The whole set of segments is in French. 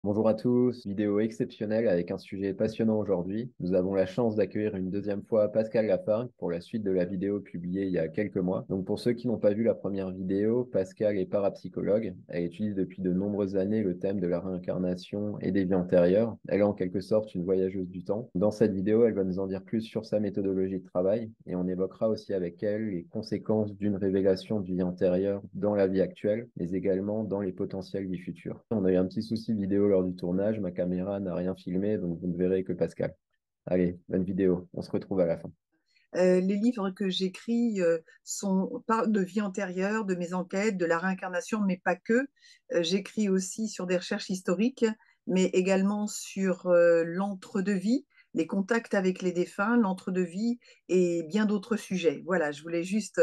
Bonjour à tous, vidéo exceptionnelle avec un sujet passionnant aujourd'hui. Nous avons la chance d'accueillir une deuxième fois Pascal Lafargue pour la suite de la vidéo publiée il y a quelques mois. Donc pour ceux qui n'ont pas vu la première vidéo, Pascal est parapsychologue. Elle étudie depuis de nombreuses années le thème de la réincarnation et des vies antérieures. Elle est en quelque sorte une voyageuse du temps. Dans cette vidéo, elle va nous en dire plus sur sa méthodologie de travail et on évoquera aussi avec elle les conséquences d'une révélation de vie antérieure dans la vie actuelle, mais également dans les potentielles vies futures. On a eu un petit souci vidéo lors du tournage, ma caméra n'a rien filmé, donc vous ne verrez que Pascal. Allez, bonne vidéo, on se retrouve à la fin. Les livres que j'écris parlent de vie antérieure, de mes enquêtes, de la réincarnation, mais pas que. J'écris aussi sur des recherches historiques, mais également sur l'entre-deux-vie, les contacts avec les défunts, l'entre-deux-vie et bien d'autres sujets. Voilà, je voulais juste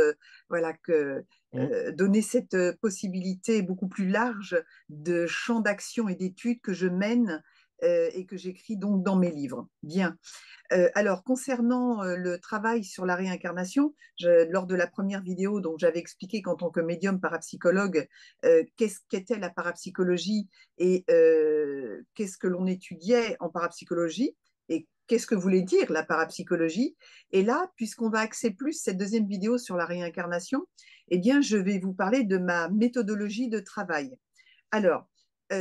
donner cette possibilité beaucoup plus large de champ d'action et d'études que je mène et que j'écris donc dans mes livres. Bien. Alors, concernant le travail sur la réincarnation, lors de la première vidéo dont j'avais expliqué qu'en tant que médium parapsychologue, qu'est-ce qu'était la parapsychologie et qu'est-ce que l'on étudiait en parapsychologie et qu'est-ce que voulait dire la parapsychologie. Et là, puisqu'on va axer plus cette deuxième vidéo sur la réincarnation, eh bien, je vais vous parler de ma méthodologie de travail. Alors,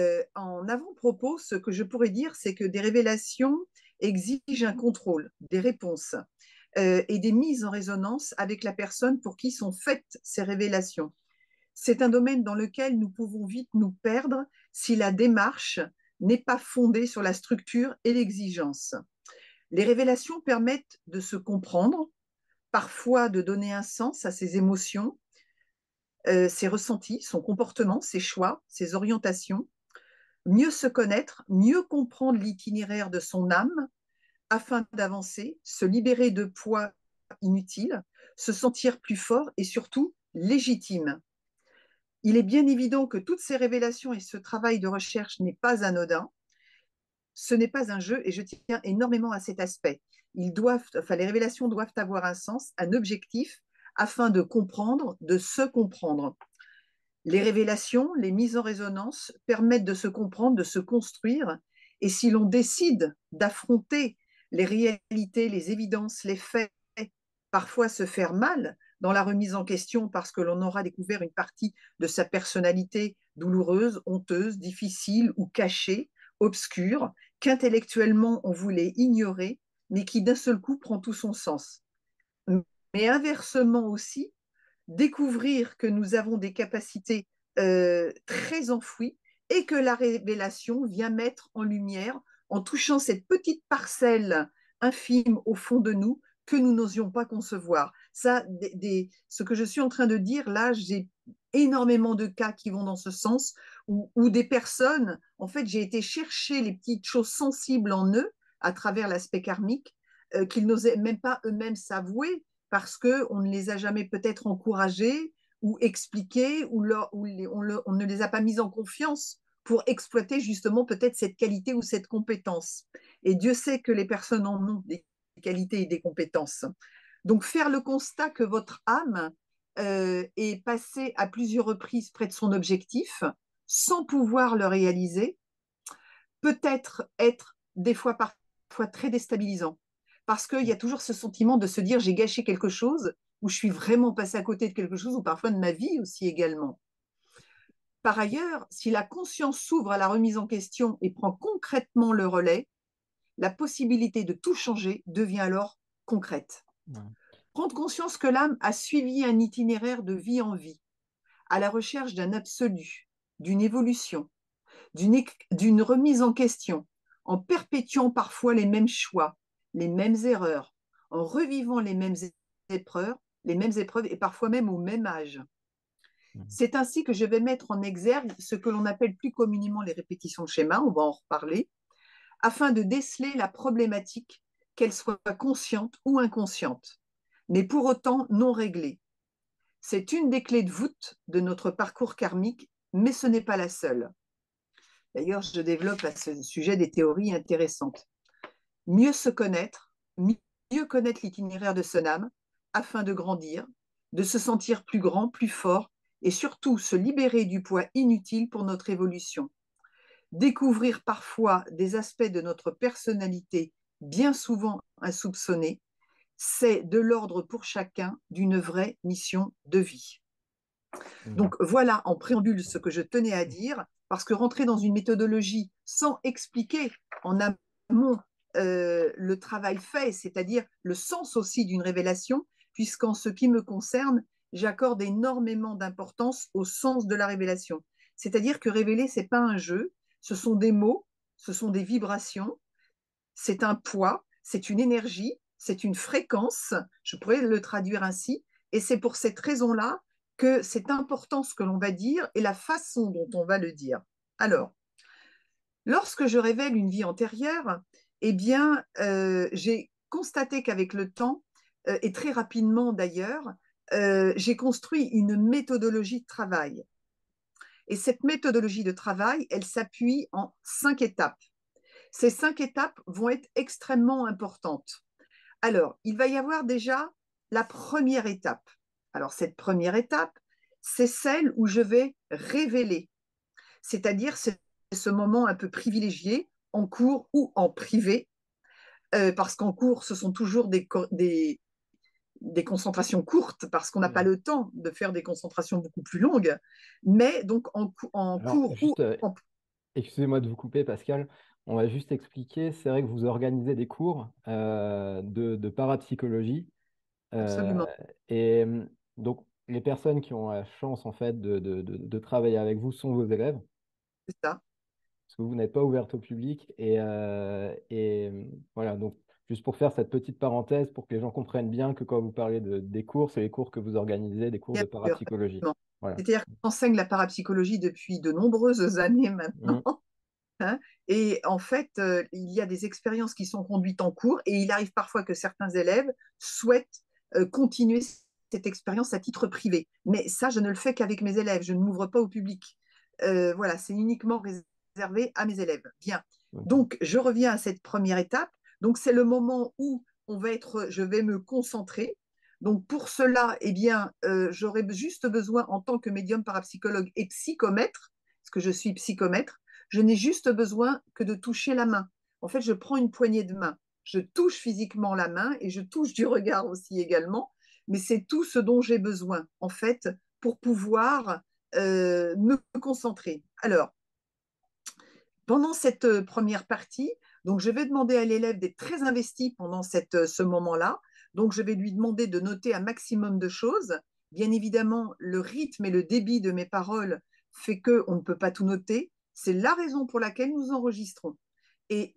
en avant-propos, ce que je pourrais dire, c'est que des révélations exigent un contrôle, des réponses et des mises en résonance avec la personne pour qui sont faites ces révélations. C'est un domaine dans lequel nous pouvons vite nous perdre si la démarche n'est pas fondée sur la structure et l'exigence. Les révélations permettent de se comprendre, parfois de donner un sens à ses émotions, ses ressentis, son comportement, ses choix, ses orientations, mieux se connaître, mieux comprendre l'itinéraire de son âme afin d'avancer, se libérer de poids inutiles, se sentir plus fort et surtout légitime. Il est bien évident que toutes ces révélations et ce travail de recherche n'est pas anodin. Ce n'est pas un jeu et je tiens énormément à cet aspect. Les révélations doivent avoir un sens, un objectif afin de comprendre, de se comprendre. Les révélations, les mises en résonance permettent de se comprendre, de se construire. Et si l'on décide d'affronter les réalités, les évidences, les faits, parfois se faire mal dans la remise en question parce que l'on aura découvert une partie de sa personnalité douloureuse, honteuse, difficile ou cachée, obscure, qu'intellectuellement on voulait ignorer, mais qui d'un seul coup prend tout son sens. Mais inversement aussi, découvrir que nous avons des capacités très enfouies et que la révélation vient mettre en lumière en touchant cette petite parcelle infime au fond de nous que nous n'osions pas concevoir. Ça, ce que je suis en train de dire là, j'ai énormément de cas qui vont dans ce sens, où des personnes, en fait, j'ai été chercher les petites choses sensibles en eux à travers l'aspect karmique qu'ils n'osaient même pas eux-mêmes s'avouer parce qu'on ne les a jamais peut-être encouragés ou expliqués on ne les a pas mis en confiance pour exploiter justement peut-être cette qualité ou cette compétence. Et Dieu sait que les personnes en ont des qualités et des compétences. Donc faire le constat que votre âme est passée à plusieurs reprises près de son objectif sans pouvoir le réaliser, peut-être être des fois parfois très déstabilisant. Parce qu'il y a toujours ce sentiment de se dire j'ai gâché quelque chose, ou je suis vraiment passé à côté de quelque chose, ou parfois de ma vie aussi également. Par ailleurs, si la conscience s'ouvre à la remise en question et prend concrètement le relais, la possibilité de tout changer devient alors concrète. Ouais. Prendre conscience que l'âme a suivi un itinéraire de vie en vie, à la recherche d'un absolu, d'une évolution, d'une remise en question, en perpétuant parfois les mêmes choix, les mêmes erreurs, en revivant les mêmes épreuves et parfois même au même âge. Mhm. C'est ainsi que je vais mettre en exergue ce que l'on appelle plus communément les répétitions de schéma, on va en reparler, afin de déceler la problématique, qu'elle soit consciente ou inconsciente, mais pour autant non réglée. C'est une des clés de voûte de notre parcours karmique, mais ce n'est pas la seule. D'ailleurs, je développe à ce sujet des théories intéressantes. Mieux se connaître, mieux connaître l'itinéraire de son âme, afin de grandir, de se sentir plus grand, plus fort, et surtout se libérer du poids inutile pour notre évolution. découvrir parfois des aspects de notre personnalité bien souvent insoupçonnés, c'est de l'ordre pour chacun d'une vraie mission de vie. Mhm. Donc voilà en préambule ce que je tenais à dire, parce que rentrer dans une méthodologie sans expliquer en amont le travail fait, c'est-à-dire le sens aussi d'une révélation, puisqu'en ce qui me concerne, j'accorde énormément d'importance au sens de la révélation. C'est-à-dire que révéler, ce n'est pas un jeu, ce sont des mots, ce sont des vibrations, c'est un poids, c'est une énergie, c'est une fréquence, je pourrais le traduire ainsi, et c'est pour cette raison-là que c'est important ce que l'on va dire et la façon dont on va le dire. Alors, lorsque je révèle une vie antérieure, eh bien, j'ai constaté qu'avec le temps, et très rapidement d'ailleurs, j'ai construit une méthodologie de travail. Et cette méthodologie de travail, elle s'appuie en 5 étapes. Ces 5 étapes vont être extrêmement importantes. Alors, il va y avoir déjà la première étape. Alors, cette première étape, c'est celle où je vais révéler, c'est-à-dire c'est ce moment un peu privilégié en cours ou en privé, parce qu'en cours, ce sont toujours des concentrations courtes, parce qu'on n'a pas Mhm. le temps de faire des concentrations beaucoup plus longues, mais donc en Alors, cours ou juste, en... excusez-moi de vous couper, Pascal. On va juste expliquer. C'est vrai que vous organisez des cours de parapsychologie. euh, Absolument, et donc, les personnes qui ont la chance, en fait, de travailler avec vous sont vos élèves, c'est ça. parce que vous n'êtes pas ouverte au public. Voilà, donc, juste pour faire cette petite parenthèse, pour que les gens comprennent bien que quand vous parlez des cours, c'est les cours que vous organisez, des cours Bien de sûr, parapsychologie. absolument. Voilà. C'est-à-dire qu'on enseigne la parapsychologie depuis de nombreuses années Mm. maintenant. Hein, et en fait, il y a des expériences qui sont conduites en cours et il arrive parfois que certains élèves souhaitent continuer cette expérience à titre privé. Mais ça, je ne le fais qu'avec mes élèves. Je ne m'ouvre pas au public. Voilà, c'est uniquement réservé à mes élèves. Bien. Ok. Donc, je reviens à cette première étape. Donc, c'est le moment où je vais me concentrer. Donc, pour cela, eh bien, j'aurais juste besoin, en tant que médium parapsychologue et psychomètre, parce que je suis psychomètre, je n'ai juste besoin que de toucher la main. En fait, je prends une poignée de main. Je touche physiquement la main et je touche du regard aussi également. Mais c'est tout ce dont j'ai besoin, en fait, pour pouvoir me concentrer. Alors, pendant cette première partie, donc je vais demander à l'élève d'être très investi pendant ce moment-là. Donc, je vais lui demander de noter un maximum de choses. Bien évidemment, le rythme et le débit de mes paroles fait qu'on ne peut pas tout noter. C'est la raison pour laquelle nous enregistrons. Et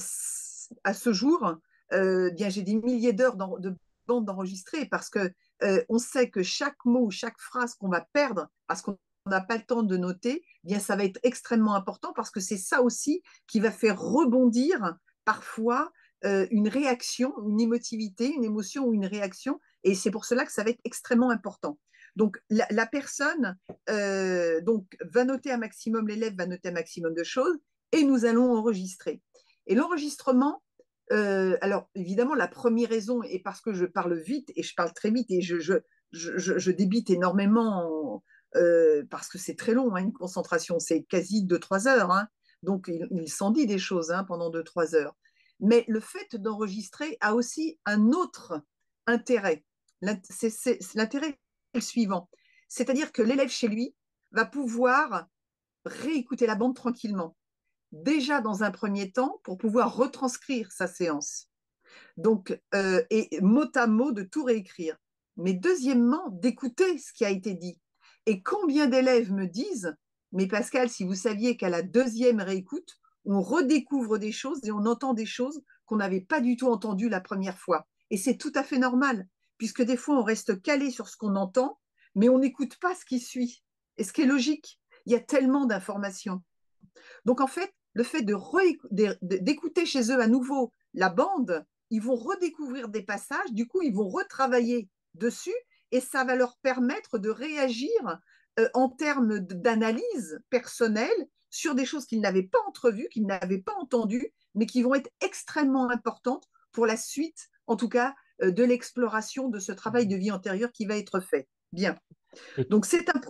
à ce jour, bien, j'ai des milliers d'heures de bandes d'enregistrées parce que on sait que chaque mot ou chaque phrase qu'on va perdre parce qu'on n'a pas le temps de noter, eh bien, ça va être extrêmement important parce que c'est ça aussi qui va faire rebondir parfois une réaction, une émotivité, une émotion ou une réaction. Et c'est pour cela que ça va être extrêmement important. Donc, la personne donc, va noter un maximum, l'élève va noter un maximum de choses et nous allons enregistrer. Et l'enregistrement, alors évidemment, la première raison est parce que je parle vite et je parle très vite et je débite énormément parce que c'est très long, hein, une concentration, c'est quasi 2-3 heures. Hein. Donc, il s'en dit des choses hein, pendant 2-3 heures. Mais le fait d'enregistrer a aussi un autre intérêt. L'intérêt est le suivant. C'est-à-dire que l'élève chez lui va pouvoir réécouter la bande tranquillement. Déjà dans un premier temps, pour pouvoir retranscrire sa séance. Donc, et mot à mot de tout réécrire. Mais deuxièmement, d'écouter ce qui a été dit. Et combien d'élèves me disent, mais Pascal, si vous saviez qu'à la deuxième réécoute, on redécouvre des choses et on entend des choses qu'on n'avait pas du tout entendues la première fois. Et c'est tout à fait normal, puisque des fois, on reste calé sur ce qu'on entend, mais on n'écoute pas ce qui suit. Et ce qui est logique, il y a tellement d'informations. Donc, en fait, le fait d'écouter chez eux à nouveau la bande, ils vont redécouvrir des passages, du coup, ils vont retravailler dessus et ça va leur permettre de réagir en termes d'analyse personnelle sur des choses qu'ils n'avaient pas entrevues, qu'ils n'avaient pas entendues, mais qui vont être extrêmement importantes pour la suite, en tout cas, de l'exploration de ce travail de vie antérieure qui va être fait. Bien. Et Donc,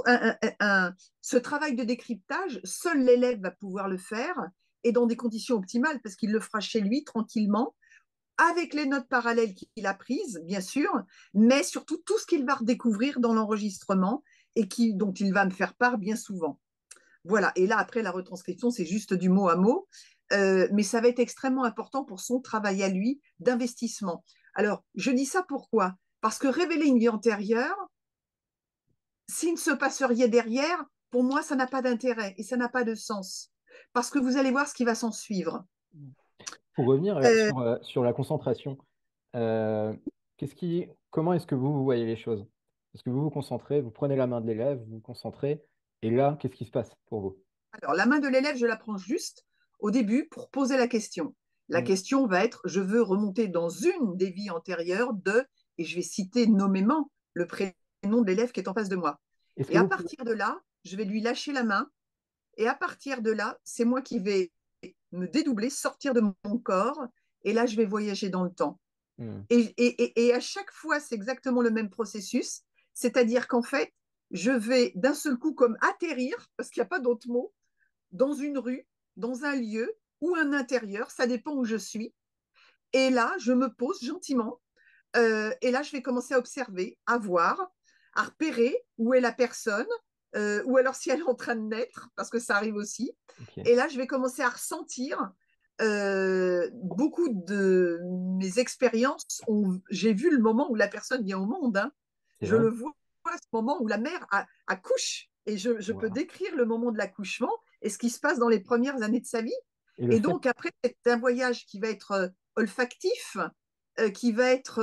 ce travail de décryptage, seul l'élève va pouvoir le faire et dans des conditions optimales parce qu'il le fera chez lui tranquillement, avec les notes parallèles qu'il a prises, bien sûr, mais surtout tout ce qu'il va redécouvrir dans l'enregistrement et dont il va me faire part bien souvent. Voilà, et là, après, la retranscription, c'est juste du mot à mot, mais ça va être extrêmement important pour son travail à lui d'investissement. Alors, je dis ça pourquoi? Parce que révéler une vie antérieure, s'il ne se passe rien derrière, pour moi, ça n'a pas d'intérêt et ça n'a pas de sens. Parce que vous allez voir ce qui va s'en suivre. pour revenir Euh, sur la concentration, euh, comment est-ce que vous voyez les choses? Est-ce que vous vous concentrez, vous prenez la main de l'élève, vous vous concentrez, et là, qu'est-ce qui se passe pour vous? alors, la main de l'élève, je la prends juste au début pour poser la question. La Mm. question va être, je veux remonter dans une des vies antérieures de, et je vais citer nommément le prénom de l'élève qui est en face de moi. Est-ce Et que à vous pouvez... partir de là, je vais lui lâcher la main. Et à partir de là, c'est moi qui vais me dédoubler, sortir de mon corps. Et là, je vais voyager dans le temps. Mm. Et à chaque fois, c'est exactement le même processus. C'est-à-dire qu'en fait, je vais d'un seul coup comme atterrir, parce qu'il n'y a pas d'autre mot, dans une rue, dans un lieu ou un intérieur, ça dépend où je suis. Et là, je me pose gentiment. Et là, je vais commencer à observer, à voir, à repérer où est la personne, ou alors si elle est en train de naître, parce que ça arrive aussi. Ok. Et là, je vais commencer à ressentir. Beaucoup de mes expériences, j'ai vu le moment où la personne vient au monde. Hein. C'est Je vrai? le vois, ce moment où la mère accouche. Et je peux Voilà. décrire le moment de l'accouchement et ce qui se passe dans les premières années de sa vie. Et le Et fait, donc, après, c'est un voyage qui va être olfactif, qui va être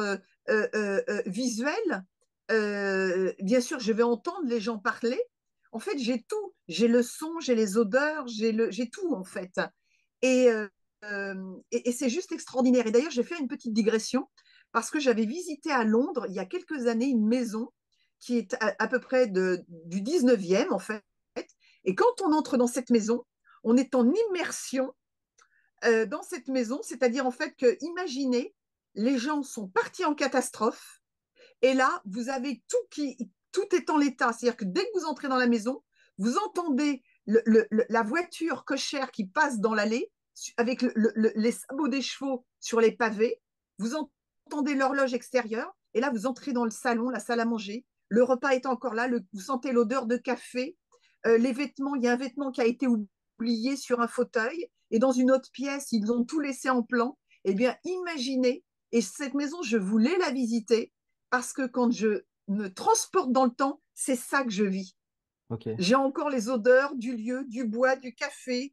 visuel. Bien sûr, je vais entendre les gens parler. En fait, j'ai tout. J'ai le son, j'ai les odeurs, j'ai tout, en fait. Et, et c'est juste extraordinaire. Et d'ailleurs, j'ai fait une petite digression parce que j'avais visité à Londres il y a quelques années une maison qui est à peu près du 19e, en fait. Et quand on entre dans cette maison, on est en immersion dans cette maison, c'est-à-dire en fait que, imaginez, les gens sont partis en catastrophe, et là, vous avez tout est en l'état, c'est-à-dire que dès que vous entrez dans la maison, vous entendez la voiture cochère qui passe dans l'allée avec les sabots des chevaux sur les pavés, vous entendez l'horloge extérieure, et là, vous entrez dans le salon, la salle à manger, le repas est encore là, vous sentez l'odeur de café, les vêtements, il y a un vêtement qui a été oublié sur un fauteuil, et dans une autre pièce, ils ont tout laissé en plan. Eh bien, imaginez, et cette maison, je voulais la visiter, parce que quand je me transporte dans le temps, c'est ça que je vis. ok. J'ai encore les odeurs du lieu, du bois, du café,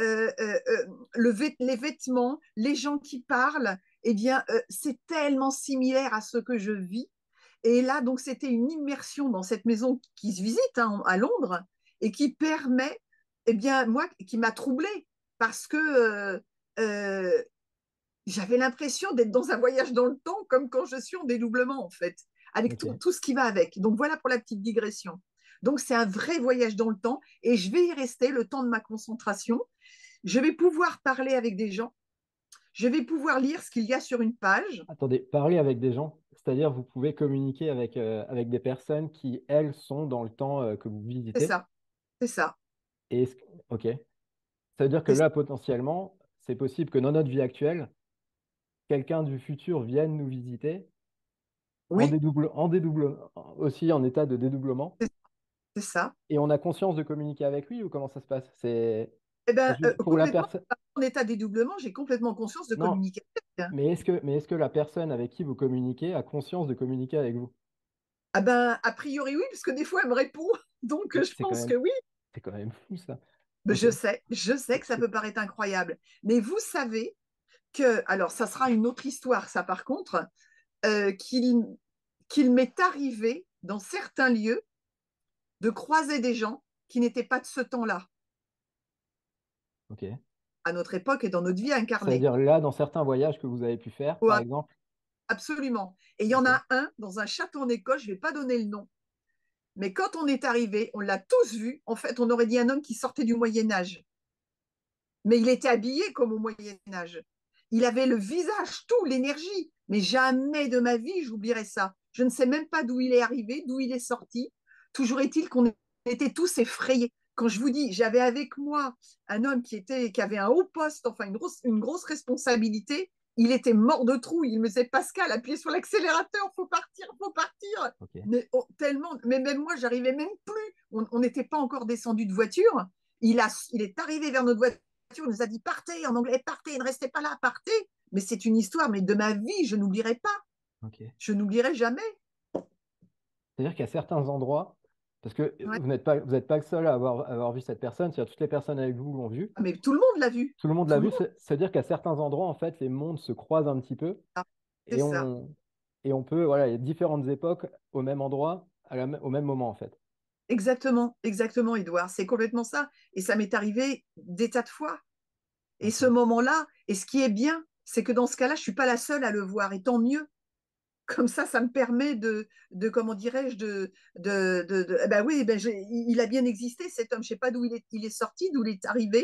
les vêtements, les gens qui parlent. Eh bien, c'est tellement similaire à ce que je vis. Et là, donc, c'était une immersion dans cette maison qui se visite hein, à Londres et qui permet, eh bien, moi, qui m'a troublée parce que euh, j'avais l'impression d'être dans un voyage dans le temps, comme quand je suis en dédoublement, en fait, avec Ok. tout ce qui va avec. Donc voilà pour la petite digression. Donc c'est un vrai voyage dans le temps et je vais y rester le temps de ma concentration. Je vais pouvoir parler avec des gens. Je vais pouvoir lire ce qu'il y a sur une page. Attendez, parler avec des gens, c'est-à-dire vous pouvez communiquer avec des personnes qui, elles, sont dans le temps que vous C'est visitez. ça, c'est ça. Et ok. Ça veut dire que C'est ça. là, potentiellement, c'est possible que dans notre vie actuelle, quelqu'un du futur vienne nous visiter Oui, aussi en état de dédoublement, c'est ça. et on a conscience de communiquer avec lui ou comment ça se passe? Eh bien, Pour la complètement, personne. en état dédoublement, j'ai complètement conscience de Non, communiquer. mais est-ce que la personne avec qui vous communiquez a conscience de communiquer avec vous? Ah ben, a priori, oui, parce que des fois, elle me répond. Donc, je C'est quand pense même, que oui. c'est quand même fou ça. Mais Ok. je sais que ça peut paraître incroyable. Mais vous savez que, alors ça sera une autre histoire, ça par contre, euh, qu'il qu'il m'est arrivé dans certains lieux de croiser des gens qui n'étaient pas de ce temps-là, Ok. à notre époque et dans notre vie Ça veut incarnée. dire là, dans certains voyages que vous avez pu faire, par Ouais, exemple. absolument. Et il y en Ok. a un dans un château en Écosse, je ne vais pas donner le nom, mais quand on est arrivé, on l'a tous vu. En fait, on aurait dit un homme qui sortait du Moyen Âge, mais il était habillé comme au Moyen Âge. Il avait le visage, tout, l'énergie. Mais jamais de ma vie, j'oublierai ça. Je ne sais même pas d'où il est arrivé, d'où il est sorti. Toujours est-il qu'on était tous effrayés. Quand je vous dis, j'avais avec moi un homme qui avait un haut poste, enfin une grosse responsabilité, il était mort de trouille. Il me disait, Pascal, appuyez sur l'accélérateur, faut partir, faut partir. Ok. Mais tellement, mais même moi, j'arrivais même plus. On n'était pas encore descendu de voiture. Il est arrivé vers notre voiture, il nous a dit, partez, en anglais, partez, ne restez pas là, partez. Mais c'est une histoire, mais de ma vie, je n'oublierai pas. Ok. Je n'oublierai jamais. C'est-à-dire qu'il y a certains endroits, parce que Ouais. vous n'êtes pas le seul à avoir vu cette personne, c'est-à-dire toutes les personnes avec vous l'ont vu. Mais tout le monde l'a vu. Tout le monde Tout l'a le vu, monde. c'est-à-dire qu'à certains endroits, en fait, les mondes se croisent un petit peu Ah, c'est et ça. on peut, voilà, il y a différentes époques au même endroit, au même moment, en fait. Exactement, exactement, Edouard. C'est complètement ça. Et ça m'est arrivé des tas de fois. Et ce Ok. moment-là, et ce qui est bien, c'est que dans ce cas-là, je suis pas la seule à le voir. Et tant mieux. Comme ça me permet comment dirais-je, eh ben oui, il a bien existé, cet homme. Je sais pas d'où il est sorti, d'où il est arrivé.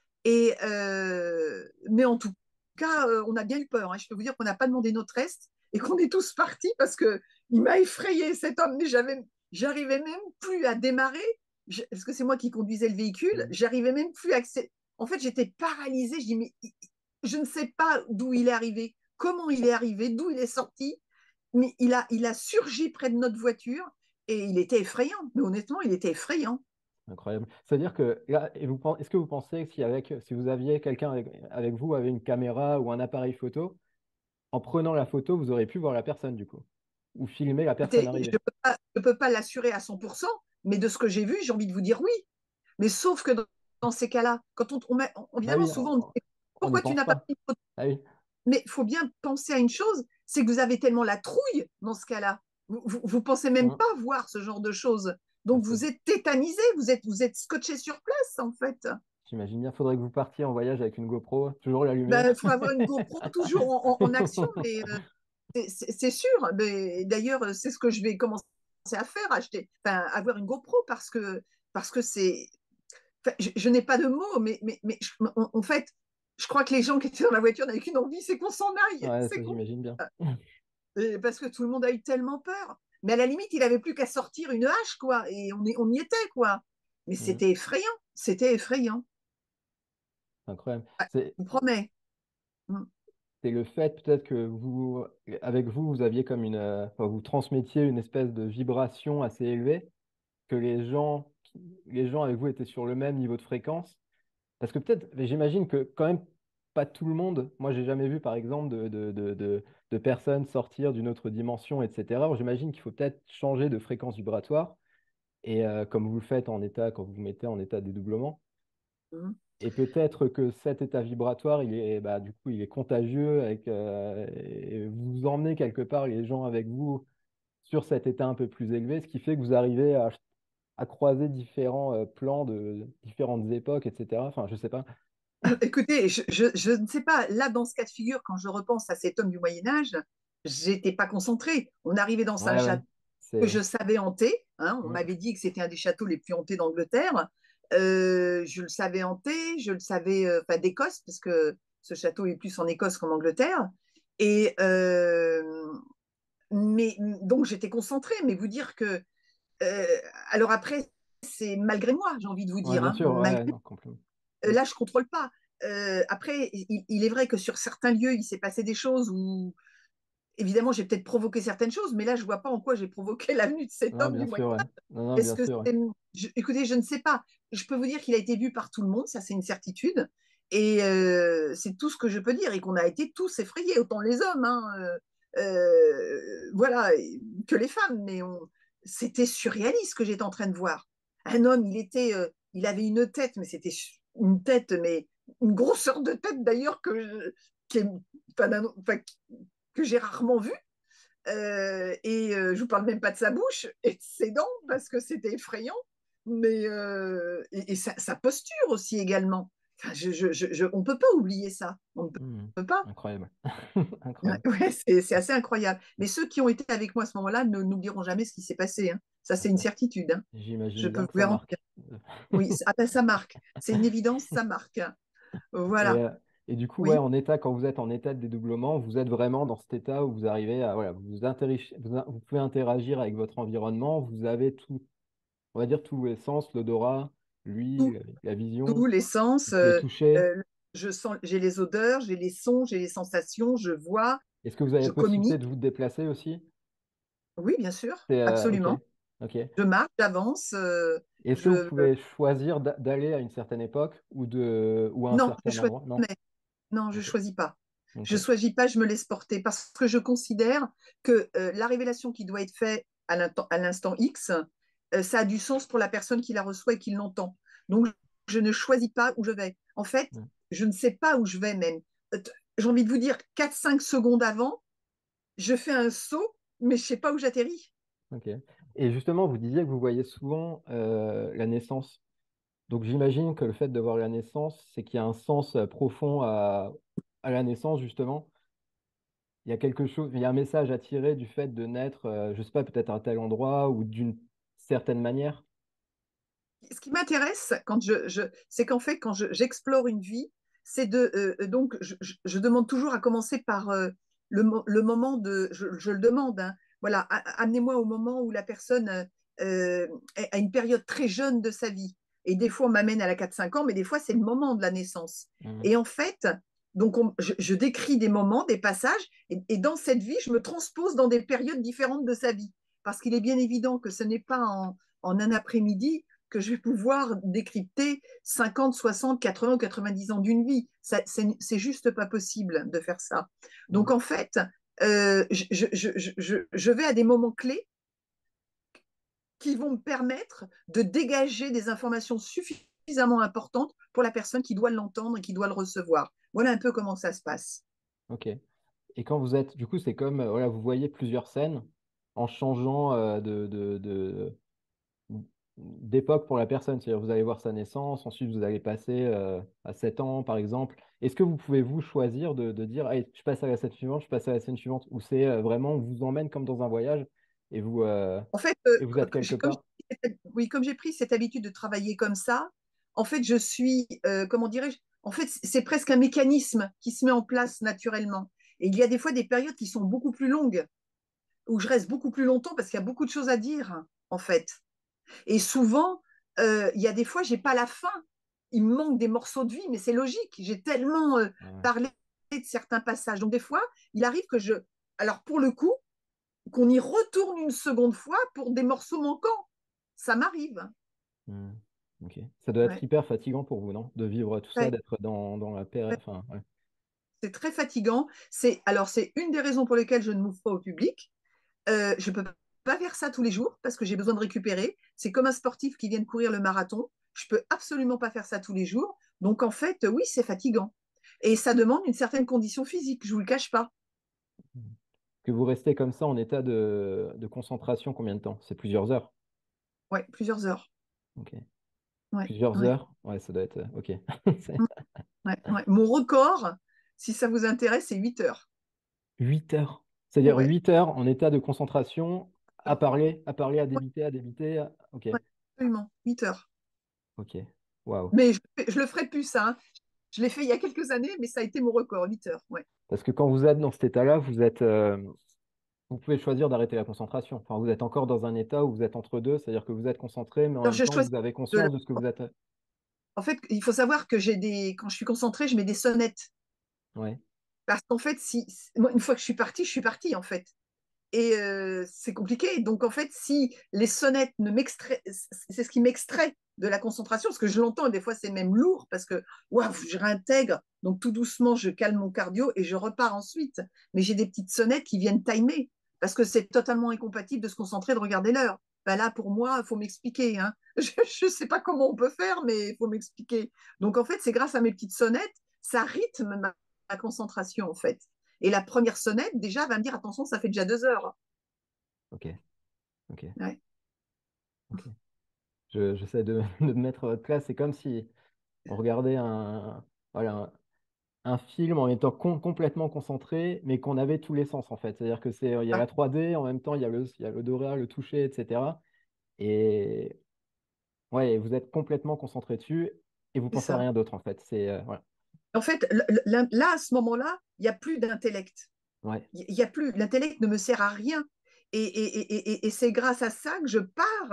Mais en tout cas, on a bien eu peur, hein. Je peux vous dire qu'on n'a pas demandé notre reste et qu'on est tous partis parce que il m'a effrayé, cet homme. Mais j'arrivais même plus à démarrer parce que c'est moi qui conduisais le véhicule. Mhm. J'arrivais même plus à En fait, j'étais paralysée. Je dis, mais je ne sais pas d'où il est arrivé, comment il est arrivé, d'où il est sorti. Mais il a surgi près de notre voiture et il était effrayant. Mais honnêtement, il était effrayant. Incroyable. C'est-à-dire que là, est-ce que vous pensez que si vous aviez quelqu'un avec vous, avec une caméra ou un appareil photo, en prenant la photo, vous auriez pu voir la personne du coup, ou filmer la personne Écoutez, je arriver? ne peux pas l'assurer à 100%, mais de ce que j'ai vu, j'ai envie de vous dire oui. Mais sauf que dans ces cas-là, quand Bah évidemment, oui, souvent, on dit, on n'y pourquoi tu pense n'as pas pas. pris de photo? Ah oui, Mais il faut bien penser à une chose, c'est que vous avez tellement la trouille dans ce cas-là. Vous pensez même Hum. pas voir ce genre de choses. Ah, Donc vous êtes tétanisé, vous êtes scotché sur place, en fait. j'imagine bien, faudrait que vous partiez en voyage avec une GoPro, toujours l'allumer. Ben, faut avoir une GoPro toujours en action, mais c'est sûr. Mais d'ailleurs, c'est ce que je vais commencer à faire, avoir une GoPro parce que c'est. Enfin, je n'ai pas de mots, en fait, je crois que les gens qui étaient dans la voiture n'avaient qu'une envie, c'est qu'on s'en aille. Ouais, C'est ça con. j'imagine bien. Parce que tout le monde a eu tellement peur. Mais à la limite, il avait plus qu'à sortir une hache, quoi, et on y était, quoi. Mais Hum. c'était effrayant. C'était effrayant. Incroyable. Ouais, C'est je vous promets. Mm. c'est le fait peut-être que avec vous, vous aviez comme enfin, vous transmettiez une espèce de vibration assez élevée, que les gens avec vous étaient sur le même niveau de fréquence. Parce que peut-être, mais j'imagine que quand même pas tout le monde, moi j'ai jamais vu par exemple de personnes sortir d'une autre dimension, etc. Alors, j'imagine qu'il faut peut-être changer de fréquence vibratoire, et comme vous le faites en état, quand vous vous mettez en état de dédoublement. Mm. Et peut-être que cet état vibratoire, bah, du coup, il est contagieux et vous emmenez quelque part les gens avec vous sur cet état un peu plus élevé, ce qui fait que vous arrivez à croiser différents plans de différentes époques, etc. Enfin, je sais pas. Écoutez, je ne sais pas, là, dans ce cas de figure, quand je repense à cet homme du Moyen-Âge, j'étais pas concentrée. On arrivait dans un Ouais, ouais. château que C'est. je savais hanter, hein, on Mm. m'avait dit que c'était un des châteaux les plus hantés d'Angleterre. Je le savais hanter, je le savais, enfin d'Écosse, parce que ce château est plus en Écosse qu'en Angleterre. Et donc j'étais concentrée, mais vous dire que. euh, alors après, c'est malgré moi, j'ai envie de vous Ouais, dire, bien hein, sûr, ouais, non, complètement. Mm. là, je contrôle pas. Après, il est vrai que sur certains lieux, il s'est passé des choses où, évidemment, j'ai peut-être provoqué certaines choses, mais là, je vois pas en quoi j'ai provoqué la venue de cet Non, homme bien du Moyen. sûr, ouais. Non, non, Est-ce bien que sûr, ouais. c'est. Écoutez, je ne sais pas. Je peux vous dire qu'il a été vu par tout le monde, ça, c'est une certitude. Et c'est tout ce que je peux dire, et qu'on a été tous effrayés, autant les hommes, hein, voilà, que les femmes. C'était surréaliste ce que j'étais en train de voir. Un homme, il avait une tête, mais c'était une tête, mais une grosseur de tête d'ailleurs qui est- enfin, que j'ai rarement vue. Je vous parle même pas de sa bouche et de ses dents parce que c'était effrayant, sa posture aussi également. Enfin, on peut pas oublier ça. On ne Mm. peut pas. Incroyable. Ouais, Incroyable. c'est assez incroyable. Mais ceux qui ont été avec moi à ce moment-là ne n'oublieront jamais ce qui s'est passé, hein. Ça, Ah, c'est une certitude, hein. Je j'imagine peux bien vous que ça garantir. marque. Oui, ah ben, ça marque. C'est une évidence, ça marque. Et, Voilà. euh, et du coup, ouais, Oui. quand vous êtes en état de dédoublement, vous êtes vraiment dans cet état où vous arrivez à, voilà, vous pouvez interagir avec votre environnement, vous avez tout. on va dire tous les sens, l'odorat, Tout, l'ouïe, la tout, vision, les sens, le toucher. je sens, j'ai les odeurs, j'ai les sons, j'ai les sensations, je vois, Est-ce que vous avez je la possibilité communique. de vous déplacer aussi? Oui, bien sûr, C'est ok, absolument. ok. Je marche, j'avance, Est-ce que vous je... pouvez choisir d'aller à une certaine époque ou à un Non, je certain choisis endroit? Non? jamais. Non, je Ok, choisis pas. ok. Je choisis pas, je me laisse porter parce que je considère que la révélation qui doit être faite à l'instant X, ça a du sens pour la personne qui la reçoit et qui l'entend. Donc, je ne choisis pas où je vais. En fait, Mm, je ne sais pas où je vais même. J'ai envie de vous dire, 4, 5 secondes avant, je fais un saut, mais je ne sais pas où j'atterris. ok. Et justement, vous disiez que vous voyez souvent la naissance. Donc j'imagine que le fait de voir la naissance, c'est qu'il y a un sens profond à la naissance, justement. Il y a quelque chose, il y a un message à tirer du fait de naître, je ne sais pas, peut-être à un tel endroit ou d'une certaine manière. Ce qui m'intéresse, c'est qu'en fait, quand j'explore une vie, c'est donc, je demande toujours à commencer par le moment je le demande, hein, voilà, amenez-moi au moment où la personne est à une période très jeune de sa vie. Et des fois, on m'amène à la 4, 5 ans, mais des fois, c'est le moment de la naissance. Mhm. Et en fait, donc, je décris des moments, des passages, et dans cette vie, je me transpose dans des périodes différentes de sa vie. Parce qu'il est bien évident que ce n'est pas en un après-midi que je vais pouvoir décrypter 50, 60, 80 ou 90 ans d'une vie. C'est juste pas possible de faire ça. Donc Mhm. en fait, je vais à des moments clés qui vont me permettre de dégager des informations suffisamment importantes pour la personne qui doit l'entendre et qui doit le recevoir. Voilà un peu comment ça se passe. Ok. Et quand vous êtes, du coup, c'est comme, voilà, vous voyez plusieurs scènes en changeant d'époque pour la personne. C'est-à-dire, vous allez voir sa naissance, ensuite vous allez passer à 7 ans, par exemple. Est-ce que vous pouvez vous choisir de dire, allez, je passe à la scène suivante, je passe à la scène suivante, ou c'est vraiment, on vous emmène comme dans un voyage et En fait, et vous êtes quelque part? oui, comme j'ai pris cette habitude de travailler comme ça, en fait, je suis, comment dirais-je, en fait, c'est presque un mécanisme qui se met en place naturellement. Et il y a des fois des périodes qui sont beaucoup plus longues, où je reste beaucoup plus longtemps parce qu'il y a beaucoup de choses à dire, en fait. Et souvent, il y a des fois, j'ai pas la fin. Il me manque des morceaux de vie, mais c'est logique. J'ai tellement Ouais. parlé de certains passages. Donc, des fois, il arrive que je. Alors, pour le coup, qu'on y retourne une seconde fois pour des morceaux manquants. Ça m'arrive. Hmm. Ok. Ça doit être Ouais. hyper fatigant pour vous, non? De vivre tout ça, Ouais. d'être dans la période. Enfin, ouais. C'est très fatigant. C'est une des raisons pour lesquelles je ne m'ouvre pas au public. Je ne peux pas faire ça tous les jours parce que j'ai besoin de récupérer. C'est comme un sportif qui vient de courir le marathon. Je peux absolument pas faire ça tous les jours. Donc en fait, oui, c'est fatigant. Et ça demande une certaine condition physique, je vous le cache pas. Que vous restez comme ça en état de concentration combien de temps? C'est plusieurs heures. Ouais, plusieurs heures. Ok. Ouais, Plusieurs ouais, heures? Ouais, ça doit être. Ok. ouais, ouais. Mon record, si ça vous intéresse, c'est 8 heures. 8 heures. C'est-à-dire Ouais, 8 heures en état de concentration à parler, à débiter, à débiter. Ok. ouais, absolument, 8 heures. Ok. Waouh. Mais je le ferai plus, ça, hein. Je l'ai fait il y a quelques années, mais ça a été mon record, 8 heures. Ouais. Parce que quand vous êtes dans cet état-là, vous pouvez choisir d'arrêter la concentration. Enfin, vous êtes encore dans un état où vous êtes entre deux, c'est-à-dire que vous êtes concentré, mais en Alors, même je temps, choisis vous avez de la- conscience de ce que vous êtes. En fait, il faut savoir que quand je suis concentrée, je mets des sonnettes. Ouais. Parce qu'en fait, moi, une fois que je suis partie, en fait. Et c'est compliqué. Donc, en fait, si les sonnettes ne m'extraient, c'est ce qui m'extrait de la concentration, parce que je l'entends, et des fois, c'est même lourd, parce que waouh, je réintègre. Donc, tout doucement, je calme mon cardio et je repars ensuite. Mais j'ai des petites sonnettes qui viennent timer, parce que c'est totalement incompatible de se concentrer, de regarder l'heure. Ben là, pour moi, il faut m'expliquer, hein. Je ne sais pas comment on peut faire, mais il faut m'expliquer. Donc, en fait, c'est grâce à mes petites sonnettes, ça rythme ma concentration, en fait. Et la première sonnette, déjà, va me dire, attention, ça fait déjà 2 heures. Ok. Ok. Ouais. Ok. J'essaie de me mettre à votre place. C'est comme si on regardait voilà, un film en étant complètement concentré, mais qu'on avait tous les sens en fait. C'est-à-dire que il y a Ouais, la 3D, en même temps il y a l'odorat, le toucher, etc. Et ouais, vous êtes complètement concentré dessus et vous c'est pensez à ça. rien d'autre en fait. Voilà. En fait, là, à ce moment-là, il n'y a plus d'intellect. Ouais. Il y a plus, l'intellect ne me sert à rien. Et c'est grâce à ça que je pars.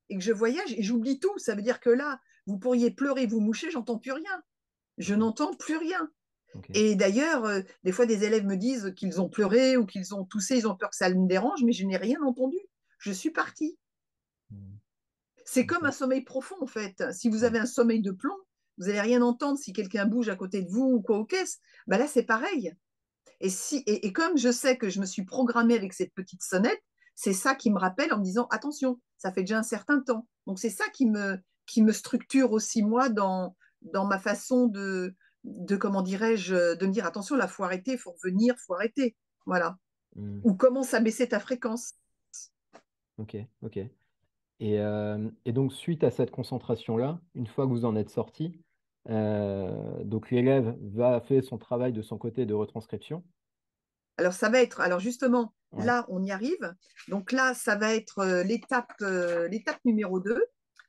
et que je voyage et j'oublie tout. Ça veut dire que là, vous pourriez pleurer, vous moucher, j'entends plus rien. Je n'entends plus rien. Ok. Et d'ailleurs, des fois, des élèves me disent qu'ils ont pleuré ou qu'ils ont toussé, ils ont peur que ça me dérange, mais je n'ai rien entendu. Je suis partie. Hmm. C'est Ok. comme un sommeil profond, en fait. Si vous Ouais. avez un sommeil de plomb, vous n'allez rien entendre si quelqu'un bouge à côté de vous ou quoi au caisse. Ben là, c'est pareil. Et comme je sais que je me suis programmée avec cette petite sonnette, c'est ça qui me rappelle en me disant attention, ça fait déjà un certain temps. Donc c'est ça qui me structure aussi moi dans ma façon de comment dirais-je, de me dire attention, là, faut arrêter, faut revenir, faut arrêter. Voilà. Hmm. Ou commence à baisser ta fréquence. Ok, ok. Et donc, suite à cette concentration-là, une fois que vous en êtes sorti, donc l'élève va faire son travail de son côté de retranscription. Alors ça va être, alors justement, Ouais, là, on y arrive. Donc là, ça va être l'étape numéro 2.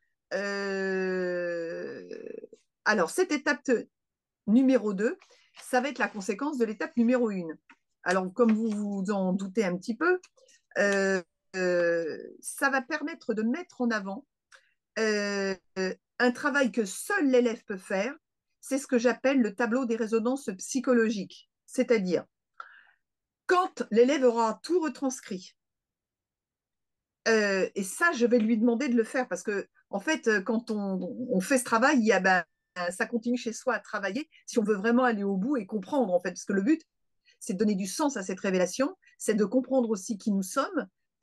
Euh, alors, cette étape numéro 2, ça va être la conséquence de l'étape numéro 1. Alors, comme vous vous en doutez un petit peu, euh, ça va permettre de mettre en avant euh, un travail que seul l'élève peut faire. C'est ce que j'appelle le tableau des résonances psychologiques. C'est-à-dire, quand l'élève aura tout retranscrit, et ça, je vais lui demander de le faire parce que, en fait, quand on fait ce travail, il y a, ben, ça continue chez soi à travailler si on veut vraiment aller au bout et comprendre, en fait, parce que le but, c'est de donner du sens à cette révélation, c'est de comprendre aussi qui nous sommes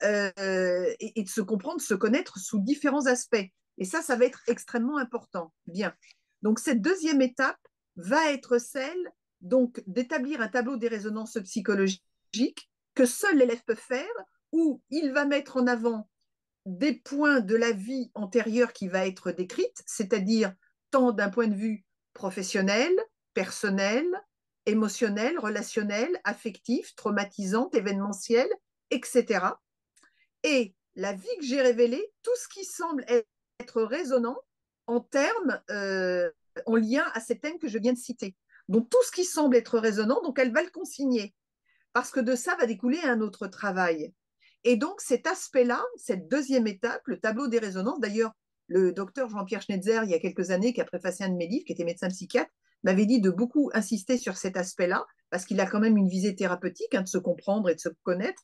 et de se comprendre, de se connaître sous différents aspects. Et ça va être extrêmement important. Bien. Donc, cette deuxième étape va être celle donc d'établir un tableau des résonances psychologiques que seul l'élève peut faire, où il va mettre en avant des points de la vie antérieure qui va être décrite, c'est-à-dire tant d'un point de vue professionnel, personnel, émotionnel, relationnel, affectif, traumatisant, événementiel, etc. Et la vie que j'ai révélée, tout ce qui semble être résonnant en termes, en lien à ces thèmes que je viens de citer. Donc tout ce qui semble être résonnant, donc elle va le consigner, parce que de ça va découler un autre travail. Et donc cet aspect-là, cette deuxième étape, le tableau des résonances, d'ailleurs, le docteur Jean-Pierre Schnetzer, il y a quelques années, qui a préfacé un de mes livres, qui était médecin psychiatre, m'avait dit de beaucoup insister sur cet aspect-là, parce qu'il a quand même une visée thérapeutique, de se comprendre et de se connaître.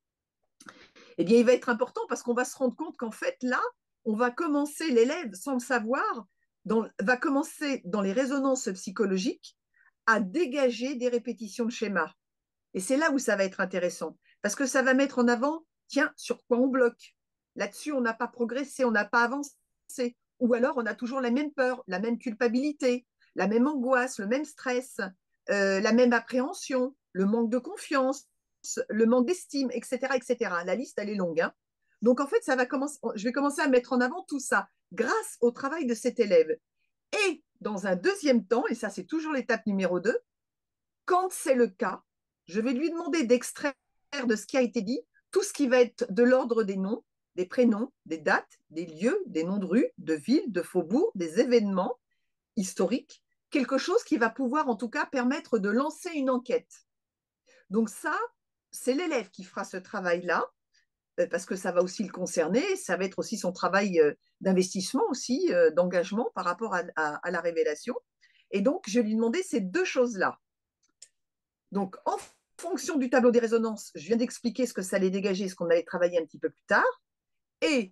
Eh bien, il va être important parce qu'on va se rendre compte qu'en fait, là, on va commencer, l'élève, sans le savoir, va commencer dans les résonances psychologiques à dégager des répétitions de schémas. Et c'est là où ça va être intéressant, parce que ça va mettre en avant, tiens, sur quoi on bloque. Là-dessus, on n'a pas progressé, on n'a pas avancé. Ou alors, on a toujours la même peur, la même culpabilité, la même angoisse, le même stress, la même appréhension, le manque de confiance, le manque d'estime, etc., etc. La liste, elle est longue. Hein. Donc, en fait, je vais commencer à mettre en avant tout ça grâce au travail de cet élève. Et dans un deuxième temps, et ça, c'est toujours l'étape numéro 2, quand c'est le cas, je vais lui demander d'extraire de ce qui a été dit tout ce qui va être de l'ordre des noms, des prénoms, des dates, des lieux, des noms de rues, de villes, de faubourgs, des événements historiques, quelque chose qui va pouvoir en tout cas permettre de lancer une enquête. Donc ça, c'est l'élève qui fera ce travail-là, parce que ça va aussi le concerner, ça va être aussi son travail d'investissement aussi, d'engagement par rapport à la révélation. Et donc, je lui demandais ces deux choses-là. Donc, en fonction du tableau des résonances, je viens d'expliquer ce que ça allait dégager, ce qu'on allait travailler un petit peu plus tard. Et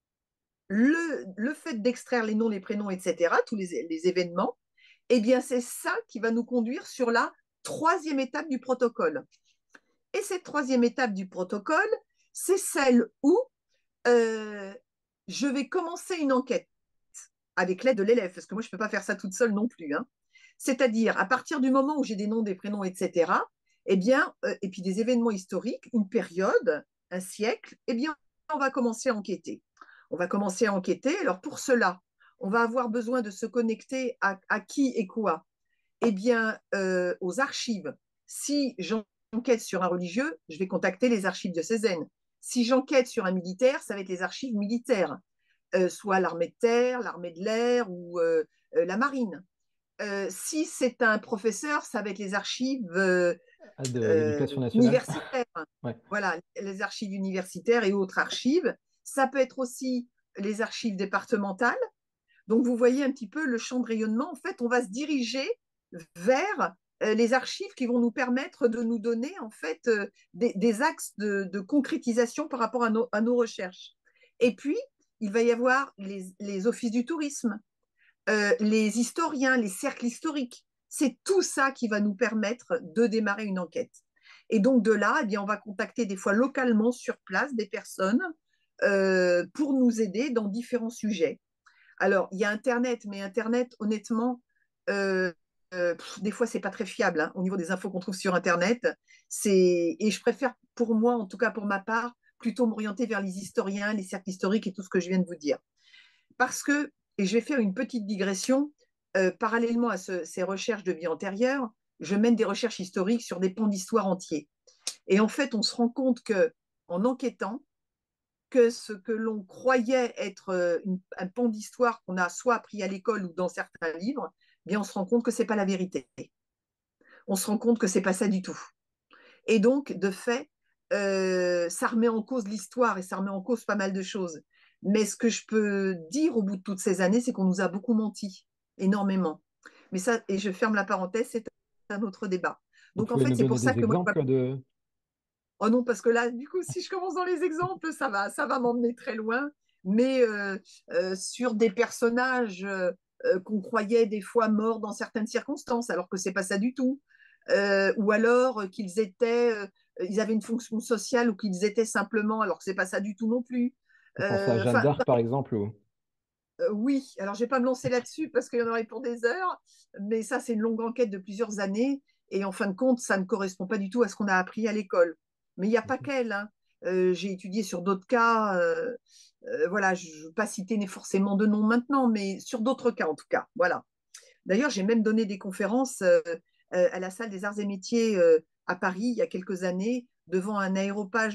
le fait d'extraire les noms, les prénoms, etc., tous les événements, eh bien, c'est ça qui va nous conduire sur la troisième étape du protocole. Et cette troisième étape du protocole, c'est celle où je vais commencer une enquête avec l'aide de l'élève, parce que moi, je ne peux pas faire ça toute seule non plus. Hein. C'est-à-dire, à partir du moment où j'ai des noms, des prénoms, etc., eh bien, et puis des événements historiques, une période, un siècle, eh bien, on va commencer à enquêter. On va commencer à enquêter. Alors, pour cela, on va avoir besoin de se connecter à qui et quoi? Eh bien, aux archives. Si j'enquête sur un religieux, je vais contacter les archives diocésaines. Si j'enquête sur un militaire, ça va être les archives militaires, soit l'armée de terre, l'armée de l'air ou la marine. Si c'est un professeur, ça va être les archives de l'éducation nationale. universitaires. Ouais. Voilà, les archives universitaires et autres archives. Ça peut être aussi les archives départementales. Donc, vous voyez un petit peu le champ de rayonnement. En fait, on va se diriger vers les archives qui vont nous permettre de nous donner en fait des axes de concrétisation par rapport à nos recherches. Et puis, il va y avoir les offices du tourisme, les historiens, les cercles historiques. C'est tout ça qui va nous permettre de démarrer une enquête. Et donc de là, eh bien, on va contacter des fois localement sur place des personnes pour nous aider dans différents sujets. Alors, il y a Internet, mais Internet, honnêtement, des fois, c'est pas très fiable hein, au niveau des infos qu'on trouve sur Internet. Et je préfère, pour moi, en tout cas pour ma part, plutôt m'orienter vers les historiens, les cercles historiques et tout ce que je viens de vous dire. Parce que, et je vais faire une petite digression, parallèlement à ces recherches de vie antérieure, je mène des recherches historiques sur des pans d'histoire entiers. Et en fait, on se rend compte que, en enquêtant, que ce que l'on croyait être un pan d'histoire qu'on a soit appris à l'école ou dans certains livres, eh bien on se rend compte que ce n'est pas la vérité. On se rend compte que ce n'est pas ça du tout. Et donc, de fait, ça remet en cause l'histoire et ça remet en cause pas mal de choses. Mais ce que je peux dire au bout de toutes ces années, c'est qu'on nous a beaucoup menti, énormément. Mais ça, et je ferme la parenthèse, c'est un autre débat. Vous Donc en pouvez fait, nous c'est pour donner ça des que moi, exemples de... oh non, parce que là, du coup, si je commence dans les exemples, ça va m'emmener très loin. Mais sur des personnages qu'on croyait des fois morts dans certaines circonstances, alors que c'est pas ça du tout. Ou alors qu'ils étaient, ils avaient une fonction sociale ou qu'ils étaient simplement, alors que c'est pas ça du tout non plus. Vous pensez à Jeanne Enfin, d'Arc, par exemple, ou... oui, alors je vais pas me lancer là-dessus parce qu'il y en aurait pour des heures, mais ça, c'est une longue enquête de plusieurs années et en fin de compte, ça ne correspond pas du tout à ce qu'on a appris à l'école. Mais il n'y a pas qu'elle, hein. J'ai étudié sur d'autres cas, voilà, je ne veux pas citer forcément de nom maintenant, mais sur d'autres cas en tout cas, voilà. D'ailleurs, j'ai même donné des conférences à la salle des arts et métiers à Paris il y a quelques années devant un aéropage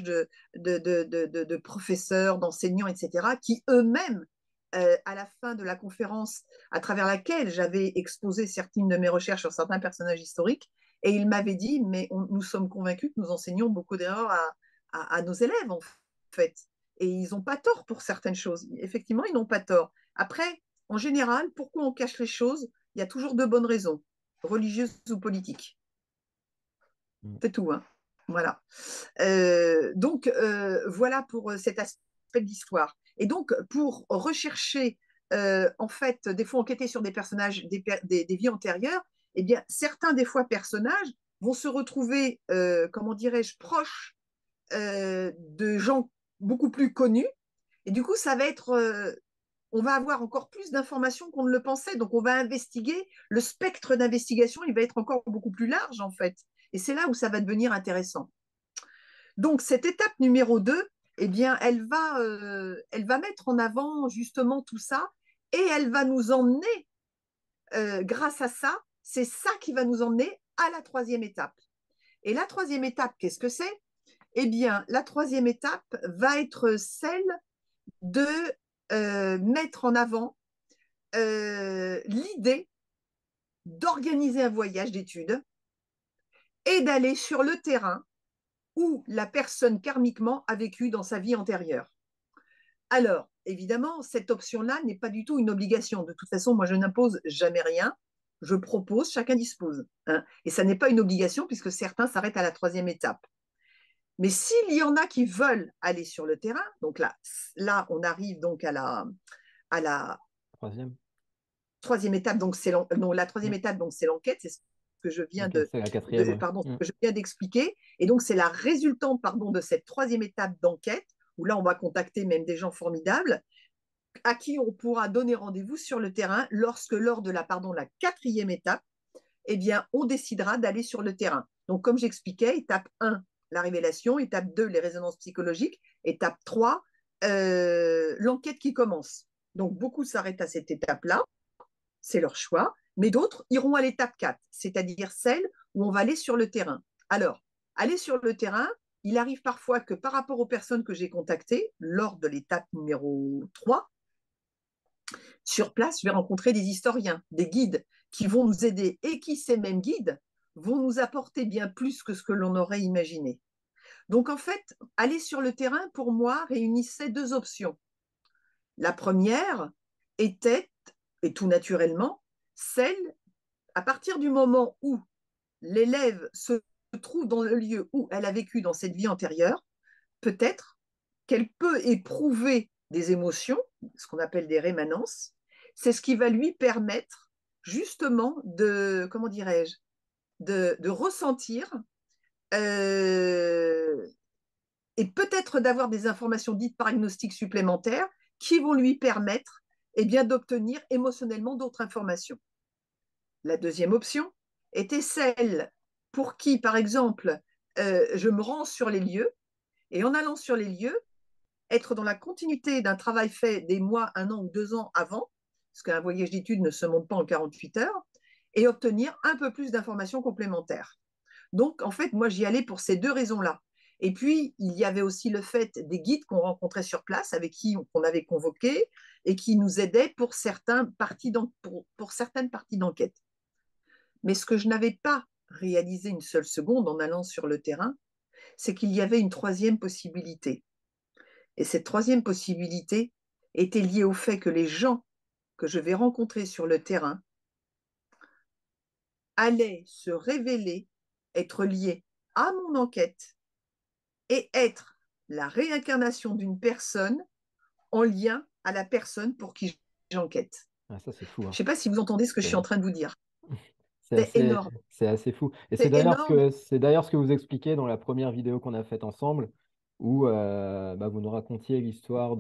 de professeurs, d'enseignants, etc., qui eux-mêmes à la fin de la conférence à travers laquelle j'avais exposé certaines de mes recherches sur certains personnages historiques, et ils m'avaient dit, mais nous sommes convaincus que nous enseignons beaucoup d'erreurs à nos élèves, en fait. Et ils n'ont pas tort pour certaines choses. Effectivement, ils n'ont pas tort. Après, en général, pourquoi on cache les choses? Il y a toujours de bonnes raisons, religieuses ou politiques. C'est tout, hein. Voilà. Donc, voilà pour cet aspect de l'histoire. Et donc, pour rechercher, en fait, des fois enquêter sur des personnages, des vies antérieures, eh bien, certains des fois personnages vont se retrouver, comment dirais-je, proches de gens beaucoup plus connus. Et du coup, ça va être, on va avoir encore plus d'informations qu'on ne le pensait. Donc, on va investiguer. Le spectre d'investigation, il va être encore beaucoup plus large, en fait. Et c'est là où ça va devenir intéressant. Donc, cette étape numéro 2, eh bien, elle va mettre en avant justement tout ça et elle va nous emmener, grâce à ça, c'est ça qui va nous emmener à la troisième étape. Et la troisième étape, qu'est-ce que c'est? Eh bien, la troisième étape va être celle de mettre en avant l'idée d'organiser un voyage d'études et d'aller sur le terrain où la personne karmiquement a vécu dans sa vie antérieure. Alors, évidemment, cette option-là n'est pas du tout une obligation. De toute façon, moi, je n'impose jamais rien. Je propose, chacun dispose. Hein. Et ça n'est pas une obligation puisque certains s'arrêtent à la troisième étape. Mais s'il y en a qui veulent aller sur le terrain, donc là on arrive donc à la Troisième. troisième étape, donc c'est la troisième étape, donc c'est l'enquête, c'est ce que je viens Okay, c'est la quatrième. pardon, ce que je viens d'expliquer. Et donc c'est la résultante, pardon, de cette troisième étape d'enquête, où là on va contacter même des gens formidables, à qui on pourra donner rendez-vous sur le terrain lorsque lors de la quatrième étape, eh bien, on décidera d'aller sur le terrain. Donc, comme j'expliquais, étape 1, la révélation, étape 2, les résonances psychologiques, étape 3, l'enquête qui commence. Donc, beaucoup s'arrêtent à cette étape-là, c'est leur choix, mais d'autres iront à l'étape 4, c'est-à-dire celle où on va aller sur le terrain. Alors, aller sur le terrain, il arrive parfois que par rapport aux personnes que j'ai contactées, lors de l'étape numéro 3, sur place, je vais rencontrer des historiens, des guides qui vont nous aider et qui, ces mêmes guides, vont nous apporter bien plus que ce que l'on aurait imaginé. Donc, en fait, aller sur le terrain, pour moi, réunissait deux options. La première était, et tout naturellement, celle, à partir du moment où l'élève se trouve dans le lieu où elle a vécu dans cette vie antérieure, peut-être qu'elle peut éprouver des émotions, ce qu'on appelle des rémanences. C'est ce qui va lui permettre justement de, comment dirais-je, de ressentir euh, et peut-être d'avoir des informations dites paragnostiques supplémentaires qui vont lui permettre eh bien, d'obtenir émotionnellement d'autres informations. La deuxième option était celle pour qui, par exemple, je me rends sur les lieux et en allant sur les lieux, être dans la continuité d'un travail fait des mois, un an ou 2 ans avant, parce qu'un voyage d'études ne se monte pas en 48 heures, et obtenir un peu plus d'informations complémentaires. Donc, en fait, moi, j'y allais pour ces deux raisons-là. Et puis, il y avait aussi le fait des guides qu'on rencontrait sur place, avec qui on avait convoqué, et qui nous aidaient pour certaines parties d'enquête. Mais ce que je n'avais pas réalisé une seule seconde en allant sur le terrain, c'est qu'il y avait une troisième possibilité. Et cette troisième possibilité était liée au fait que les gens que je vais rencontrer sur le terrain allaient se révéler être liés à mon enquête et être la réincarnation d'une personne en lien à la personne pour qui j'enquête. Ah, ça, c'est fou, Je ne hein. sais pas si vous entendez ce que je suis en C'est train de vous dire. c'est C'est assez, énorme. c'est assez fou. Et C'est énorme. c'est d'ailleurs ce que vous expliquez dans la première vidéo qu'on a faite ensemble, où bah, vous nous racontiez l'histoire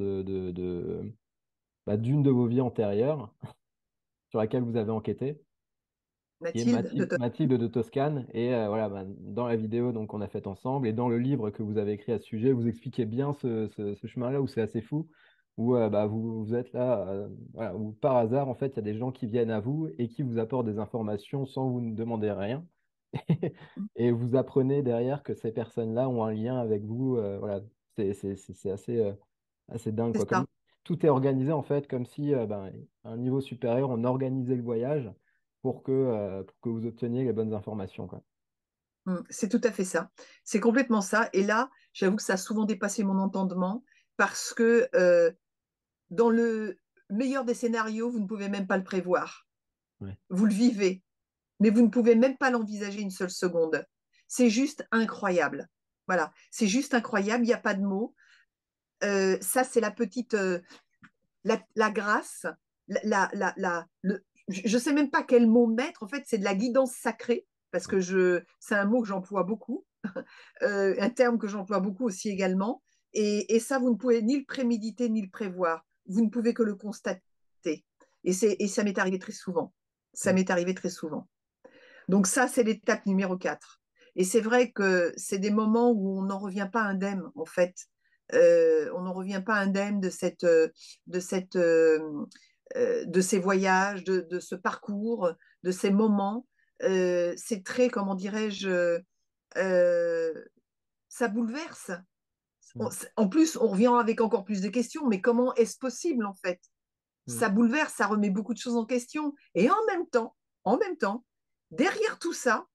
bah, d'une de vos vies antérieures sur laquelle vous avez enquêté, qui est Mathilde de Mathilde de Toscane. Et voilà, bah, dans la vidéo donc, qu'on a faite ensemble et dans le livre que vous avez écrit à ce sujet, vous expliquez bien ce chemin-là où c'est assez fou, où bah, vous êtes là, voilà, où par hasard, en fait, il y a des gens qui viennent à vous et qui vous apportent des informations sans vous ne demander rien. Et vous apprenez derrière que ces personnes-là ont un lien avec vous. Voilà, c'est assez, assez dingue, c'est quoi. Comme ça. tout est organisé en fait, comme si ben, à un niveau supérieur, on organisait le voyage pour que vous obteniez les bonnes informations, quoi. C'est tout à fait ça. C'est complètement ça. Et là, j'avoue que ça a souvent dépassé mon entendement parce que dans le meilleur des scénarios, vous ne pouvez même pas le prévoir. Ouais. Vous le vivez, mais vous ne pouvez même pas l'envisager une seule seconde. C'est juste incroyable. Voilà, c'est juste incroyable, il n'y a pas de mots. Ça, c'est la petite, la grâce, je ne sais même pas quel mot mettre. En fait, c'est de la guidance sacrée, parce que c'est un mot que j'emploie beaucoup, un terme que j'emploie beaucoup aussi également. Et ça, vous ne pouvez ni le préméditer ni le prévoir. Vous ne pouvez que le constater. Et ça m'est arrivé très souvent. Ça Mm. m'est arrivé très souvent. Donc ça, c'est l'étape numéro 4. Et c'est vrai que c'est des moments où on n'en revient pas indemne, en fait. On n'en revient pas indemne de, cette, de ces voyages, de ce parcours, de ces moments. C'est très, comment dirais-je, euh, ça bouleverse. Mm. En plus, on revient avec encore plus de questions, mais comment est-ce possible, en fait? Mm. Ça bouleverse, ça remet beaucoup de choses en question. Et en même temps, derrière tout ça,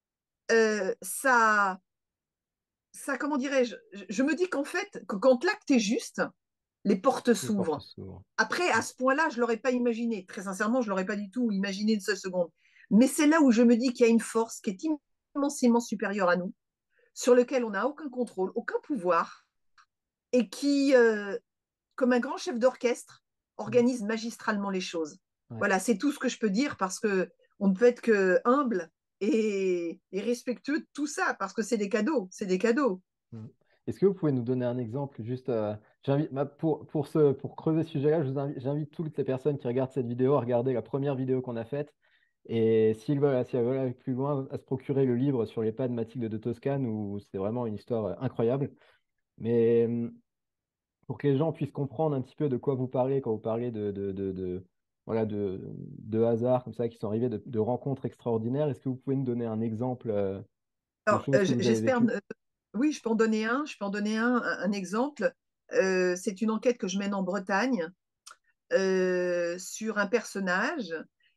ça, comment dirais-je, je me dis qu'en fait, que quand l'acte est juste, les portes Les portes s'ouvrent. s'ouvrent. Après, à Mm. ce point-là, je ne l'aurais pas imaginé. Très sincèrement, je ne l'aurais pas du tout imaginé une seule seconde. Mais c'est là où je me dis qu'il y a une force qui est immensément supérieure à nous, sur lequel on n'a aucun contrôle, aucun pouvoir, et qui, comme un grand chef d'orchestre, Mm. organise magistralement les choses. Ouais. Voilà, c'est tout ce que je peux dire parce que on ne peut être que humble et respectueux de tout ça parce que c'est des cadeaux, c'est des cadeaux. Mm. Est-ce que vous pouvez nous donner un exemple juste pour creuser ce sujet-là, j'invite toutes les personnes qui regardent cette vidéo à regarder la première vidéo qu'on a faite. Et si elles veulent aller plus loin, à se procurer le livre sur les pas de Mathilde de Toscane, où c'est vraiment une histoire incroyable. Mais pour que les gens puissent comprendre un petit peu de quoi vous parlez quand vous parlez voilà, de hasard comme ça, qui sont arrivés de rencontres extraordinaires, est-ce que vous pouvez nous donner un exemple de Alors, choses que vous avez j'espère, vécues? oui, je peux en donner un, je peux en donner un exemple. C'est une enquête que je mène en Bretagne sur un personnage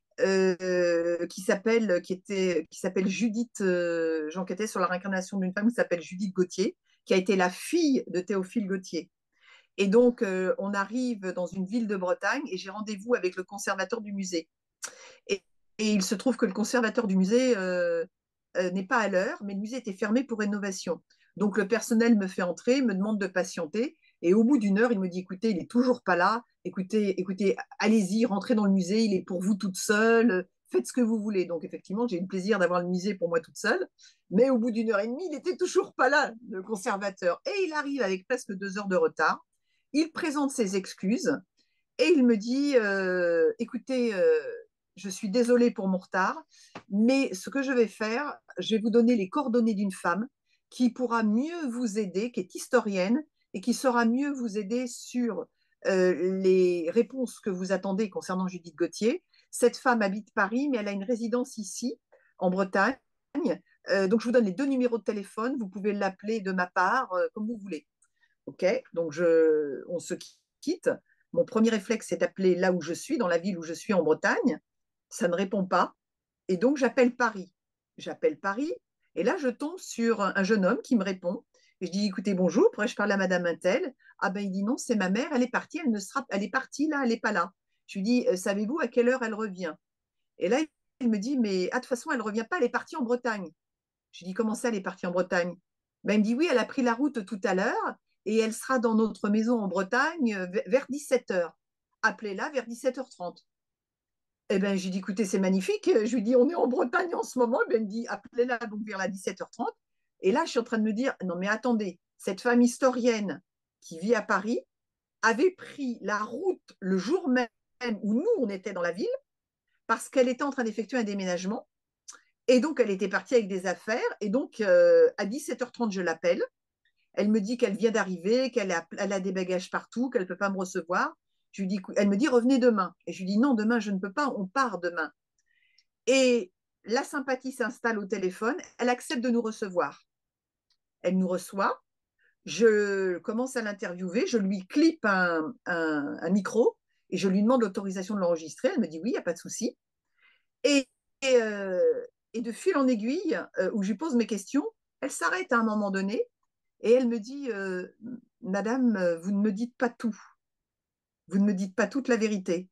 qui s'appelle Judith. J'enquêtais sur la réincarnation d'une femme qui s'appelle Judith Gauthier, qui a été la fille de Théophile Gauthier. Et donc, on arrive dans une ville de Bretagne et j'ai rendez-vous avec le conservateur du musée. Et, et il se trouve que le conservateur du musée n'est pas à l'heure, mais le musée était fermé pour rénovation. Donc le personnel me fait entrer, me demande de patienter, et au bout d'une heure, il me dit, écoutez, il est toujours pas là, écoutez, allez-y, rentrez dans le musée, il est pour vous toute seule, faites ce que vous voulez. Donc effectivement, j'ai eu le plaisir d'avoir le musée pour moi toute seule, mais au bout d'une heure et demie, il était toujours pas là, le conservateur. Et il arrive avec presque 2 heures de retard, il présente ses excuses, et il me dit, écoutez, je suis désolée pour mon retard, mais ce que je vais faire, je vais vous donner les coordonnées d'une femme qui pourra mieux vous aider, qui est historienne et qui saura mieux vous aider sur les réponses que vous attendez concernant Judith Gauthier. Cette femme habite Paris, mais elle a une résidence ici, en Bretagne. Donc, je vous donne les 2 numéros de téléphone. Vous pouvez l'appeler de ma part, comme vous voulez. OK, donc on se quitte. Mon premier réflexe, c'est d'appeler là où je suis, dans la ville où je suis en Bretagne. Ça ne répond pas. Et donc, j'appelle Paris. J'appelle Paris. Et là, je tombe sur un jeune homme qui me répond. Et je dis, écoutez, bonjour, pourrais-je parler à Madame Intel? Ah ben, il dit non, c'est ma mère, elle est partie, elle est partie là, elle n'est pas là. Je lui dis, savez-vous à quelle heure elle revient? Et là, il me dit, mais de toute façon, elle ne revient pas, elle est partie en Bretagne. Je lui dis, comment ça, elle est partie en Bretagne? Ben, il me dit, oui, elle a pris la route tout à l'heure et elle sera dans notre maison en Bretagne vers 17h. Appelez-la vers 17h30. Eh ben, j'ai dit, écoutez, c'est magnifique. Je lui dis, on est en Bretagne en ce moment. Ben, il me dit, appelez-la donc vers la 17h30. Et là, je suis en train de me dire, non, mais attendez, cette femme historienne qui vit à Paris avait pris la route le jour même où nous, on était dans la ville, parce qu'elle était en train d'effectuer un déménagement. Et donc, elle était partie avec des affaires. Et donc, à 17h30, je l'appelle. Elle me dit qu'elle vient d'arriver, elle a des bagages partout, qu'elle ne peut pas me recevoir. Je lui dis, elle me dit, revenez demain. Et je lui dis, non, demain, je ne peux pas, on part demain. Et la sympathie s'installe au téléphone. Elle accepte de nous recevoir. Elle nous reçoit. Je commence à l'interviewer. Je lui clippe un micro et je lui demande l'autorisation de l'enregistrer. Elle me dit, oui, il n'y a pas de souci. Et, et, euh, et de fil en aiguille, où je lui pose mes questions, elle s'arrête à un moment donné et elle me dit, Madame, vous ne me dites pas tout. Vous ne me dites pas toute la vérité.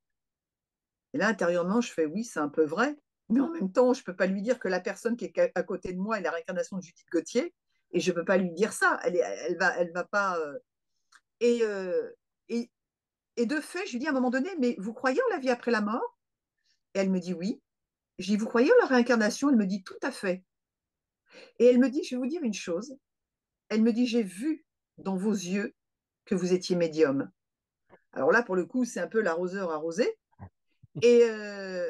Et là, intérieurement, je fais, oui, c'est un peu vrai. Mais en même temps, je ne peux pas lui dire que la personne qui est à côté de moi est la réincarnation de Judith Gauthier. Et je ne peux pas lui dire ça. Elle va pas. Et, euh, et, et de fait, je lui dis à un moment donné, mais vous croyez en la vie après la mort? Et elle me dit oui. Je dis, vous croyez en la réincarnation? Elle me dit tout à fait. Et elle me dit, je vais vous dire une chose. Elle me dit, j'ai vu dans vos yeux que vous étiez médium. Alors là, pour le coup, c'est un peu l'arroseur arrosé. Et, euh,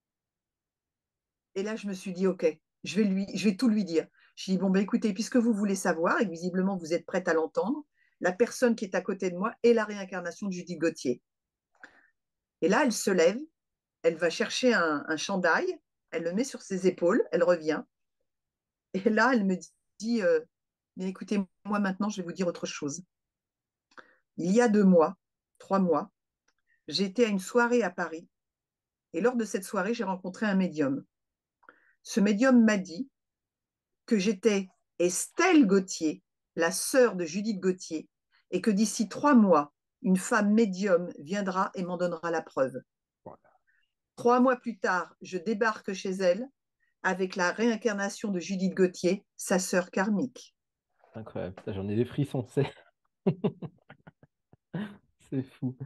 et là, je me suis dit, OK, je vais tout lui dire. Je dis, bon, ben, écoutez, puisque vous voulez savoir, et visiblement vous êtes prête à l'entendre, la personne qui est à côté de moi est la réincarnation de Judith Gauthier. Et là, elle se lève, elle va chercher un chandail, elle le met sur ses épaules, elle revient. Et là, elle me dit, mais écoutez, moi maintenant, je vais vous dire autre chose. Il y a 2 mois, 3 mois, j'étais à une soirée à Paris. Et lors de cette soirée, j'ai rencontré un médium. Ce médium m'a dit que j'étais Estelle Gauthier, la sœur de Judith Gauthier, et que d'ici 3 mois, une femme médium viendra et m'en donnera la preuve. 3 mois plus tard, je débarque chez elle avec la réincarnation de Judith Gauthier, sa sœur karmique. Incroyable. Putain, j'en ai des frissons, c'est fou.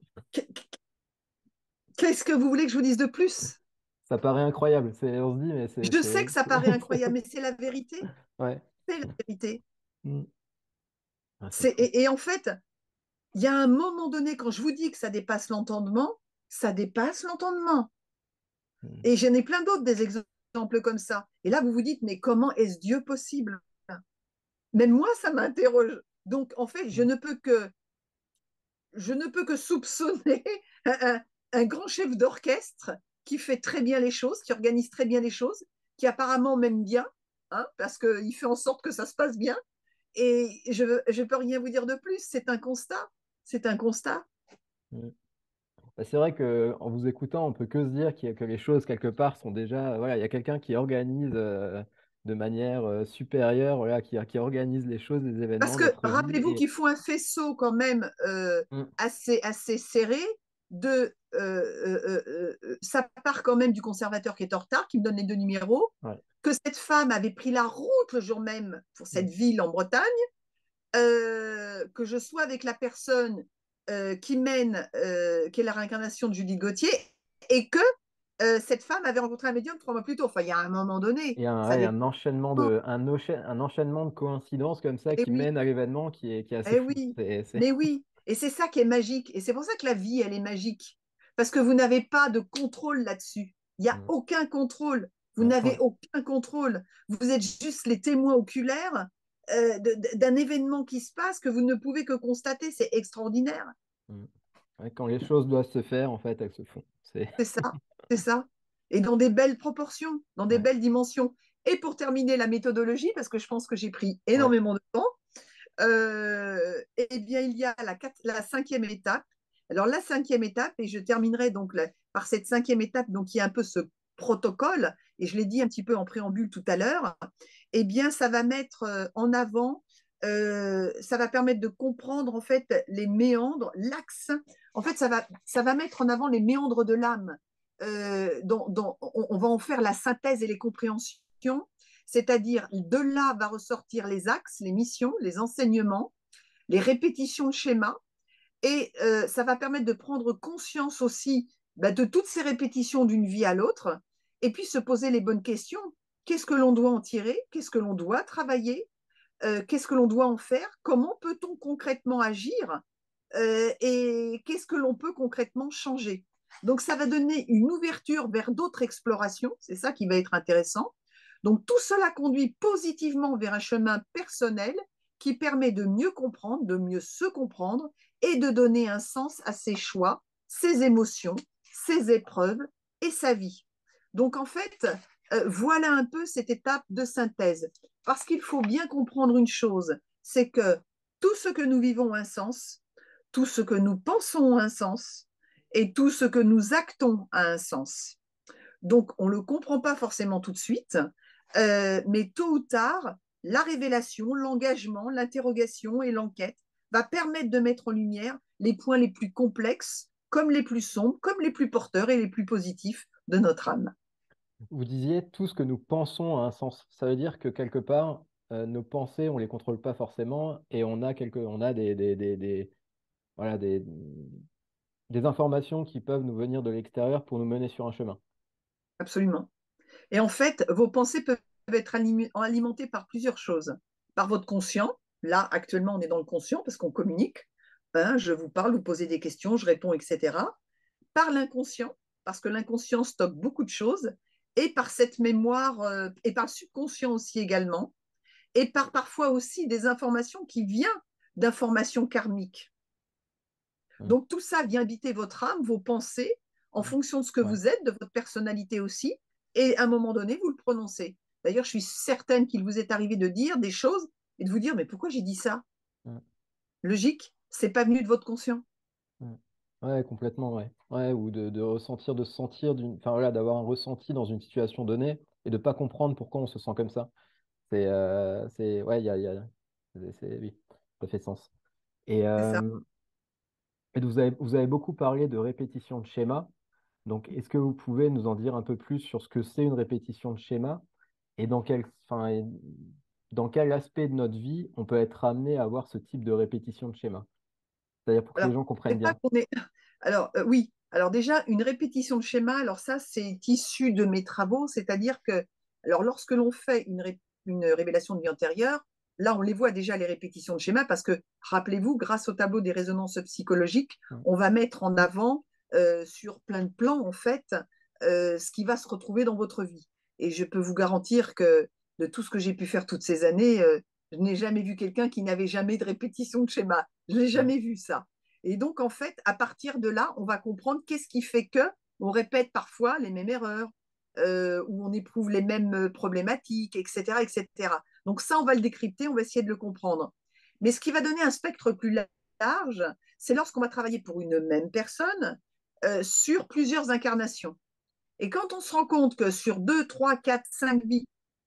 Qu'est-ce que vous voulez que je vous dise de plus? Ça paraît incroyable. On se dit, mais Je sais que ça paraît incroyable, mais c'est la vérité. Ouais. C'est la vérité. Mm. Ah, c'est fou. Et en fait, il y a un moment donné, quand je vous dis que ça dépasse l'entendement, ça dépasse l'entendement. Mm. Et j'en ai plein d'autres des exemples comme ça. Et là, vous vous dites, mais comment est-ce Dieu possible? Même moi, ça m'interroge. Donc, en fait, je ne peux que soupçonner un grand chef d'orchestre qui fait très bien les choses, qui organise très bien les choses, qui apparemment m'aime bien, hein, parce qu'il fait en sorte que ça se passe bien. Et je ne peux rien vous dire de plus. C'est un constat. C'est un constat. Mm. Bah, c'est vrai qu'en vous écoutant, on peut que se dire que les choses, quelque part, sont déjà. Voilà, il y a quelqu'un qui organise de manière supérieure, voilà, qui organise les choses, les Parce événements de que notre vie. rappelez-vous qu'il faut un faisceau quand même Mm, assez serré. Ça part quand même du conservateur qui est en retard, qui me donne les 2 numéros, ouais. que cette femme avait pris la route le jour même pour Mm. cette ville en Bretagne, que je sois avec la personne qui mène, qui est la réincarnation de Judith Gauthier, et que cette femme avait rencontré un médium 3 mois plus tôt. Enfin, il y a un moment donné, Et ça ouais, dépend. un enchaînement de coïncidences comme ça Et qui oui, mène à l'événement qui est assez eh fou. oui, mais oui. Et c'est ça qui est magique. Et c'est pour ça que la vie, elle est magique. Parce que vous n'avez pas de contrôle là-dessus. Il n'y a Mm. aucun contrôle. Vous Ouais, n'avez ouais. aucun contrôle. Vous êtes juste les témoins oculaires d'un événement qui se passe que vous ne pouvez que constater. C'est extraordinaire. Mm. Ouais, quand les choses doivent se faire, en fait, elles se font. C'est C'est ça, c'est ça. Et dans des belles proportions, dans des ouais, belles dimensions. Et pour terminer la méthodologie, parce que je pense que j'ai pris ouais. énormément de temps, eh bien, il y a la 5e étape. Alors, la 5e étape, et je terminerai donc par cette 5e étape, donc qui est un peu ce protocole, et je l'ai dit un petit peu en préambule tout à l'heure, eh bien, ça va mettre en avant, ça va permettre de comprendre en fait les méandres, l'axe. En fait, ça va mettre en avant les méandres de l'âme. On va en faire la synthèse et les compréhensions, c'est-à-dire de là va ressortir les axes, les missions, les enseignements, les répétitions de schémas, et ça va permettre de prendre conscience aussi de toutes ces répétitions d'une vie à l'autre, et puis se poser les bonnes questions. Qu'est-ce que l'on doit en tirer? Qu'est-ce que l'on doit travailler? Qu'est-ce que l'on doit en faire? Comment peut-on concrètement agir? Et qu'est-ce que l'on peut concrètement changer? Donc, ça va donner une ouverture vers d'autres explorations. C'est ça qui va être intéressant. Donc, tout cela conduit positivement vers un chemin personnel qui permet de mieux comprendre, de mieux se comprendre et de donner un sens à ses choix, ses émotions, ses épreuves et sa vie. Donc, en fait, voilà un peu cette étape de synthèse. Parce qu'il faut bien comprendre une chose, c'est que tout ce que nous vivons a un sens, tout ce que nous pensons a un sens et tout ce que nous actons a un sens. Donc, on ne le comprend pas forcément tout de suite, mais tôt ou tard, la révélation, l'engagement, l'interrogation et l'enquête va permettre de mettre en lumière les points les plus complexes, comme les plus sombres, comme les plus porteurs et les plus positifs de notre âme. Vous disiez tout ce que nous pensons a un sens. Ça veut dire que quelque part, nos pensées, on les contrôle pas forcément et on a voilà, des informations qui peuvent nous venir de l'extérieur pour nous mener sur un chemin. Absolument. Et en fait, vos pensées peuvent être alimentées par plusieurs choses. Par votre conscient. Là, actuellement, on est dans le conscient parce qu'on communique. Hein, je vous parle, vous posez des questions, je réponds, etc. Par l'inconscient, parce que l'inconscient stocke beaucoup de choses. Et par cette mémoire, et par le subconscient aussi également. Et par parfois aussi des informations qui viennent d'informations karmiques. Mm. Donc tout ça vient habiter votre âme, vos pensées, en fonction de ce que Ouais. vous êtes, de votre personnalité aussi, et à un moment donné, vous le prononcez. D'ailleurs, je suis certaine qu'il vous est arrivé de dire des choses et de vous dire, mais pourquoi j'ai dit ça? Mm. Logique, c'est pas venu de votre conscient. Mm. Ouais, complètement, ouais. Ouais, ou de se sentir enfin voilà, d'avoir un ressenti dans une situation donnée et de pas comprendre pourquoi on se sent comme ça. Ouais, oui, ça fait sens. Et, C'est ça. vous avez beaucoup parlé de répétition de schéma. Donc, est-ce que vous pouvez nous en dire un peu plus sur ce que c'est une répétition de schéma et et dans quel aspect de notre vie on peut être amené à avoir ce type de répétition de schéma? C'est-à-dire pour que les Alors, gens c'est comprennent pas bien. qu'on est. Alors, oui. Alors, déjà, une répétition de schéma, alors ça, c'est issu de mes travaux, c'est-à-dire que, alors, lorsque l'on fait une révélation de vie antérieure, là, on les voit déjà, les répétitions de schéma, parce que, rappelez-vous, grâce au tableau des résonances psychologiques, Mm. on va mettre en avant, sur plein de plans, en fait, ce qui va se retrouver dans votre vie. Et je peux vous garantir que de tout ce que j'ai pu faire toutes ces années, je n'ai jamais vu quelqu'un qui n'avait jamais de répétition de schéma. Je n'ai Mm. jamais vu ça. Et donc, en fait, à partir de là, on va comprendre qu'est-ce qui fait que on répète parfois les mêmes erreurs, où on éprouve les mêmes problématiques, etc., etc. Donc ça, on va le décrypter, on va essayer de le comprendre. Mais ce qui va donner un spectre plus large, c'est lorsqu'on va travailler pour une même personne sur plusieurs incarnations. Et quand on se rend compte que sur 2, 3, 4, 5 vies,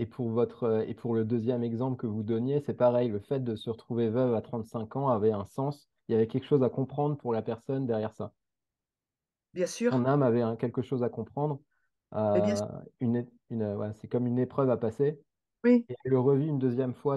et pour le deuxième exemple que vous donniez, c'est pareil, le fait de se retrouver veuve à 35 ans avait un sens. Il y avait quelque chose à comprendre pour la personne derrière ça. bien sûr, Son âme avait quelque chose à comprendre. mais bien sûr, Ouais, c'est comme une épreuve à passer. oui. Et elle le revit une deuxième fois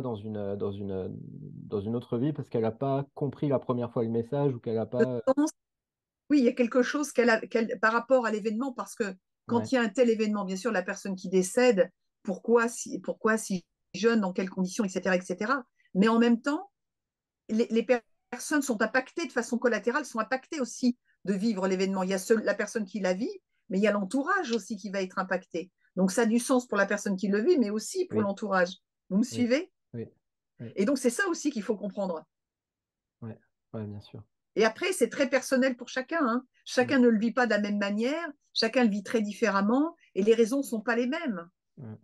dans une autre vie parce qu'elle n'a pas compris la première fois le message ou qu'elle n'a Je pas. pense, oui, il y a quelque chose par rapport à l'événement, parce que Ouais, quand il y a un tel événement, bien sûr, la personne qui décède, pourquoi si jeune, dans quelles conditions, etc., etc. Mais en même temps, les personnes sont impactées de façon collatérale, sont impactées aussi de vivre l'événement. Il y a la personne qui la vit, mais il y a l'entourage aussi qui va être impacté. Donc ça a du sens pour la personne qui le vit, mais aussi pour oui, l'entourage. Vous me oui, suivez? oui, oui, Et donc c'est ça aussi qu'il faut comprendre. ouais, ouais, bien sûr. Et après, c'est très personnel pour chacun, hein. Mm, Chacun ne le vit pas de la même manière, chacun le vit très différemment, et les raisons ne sont pas les mêmes. mm.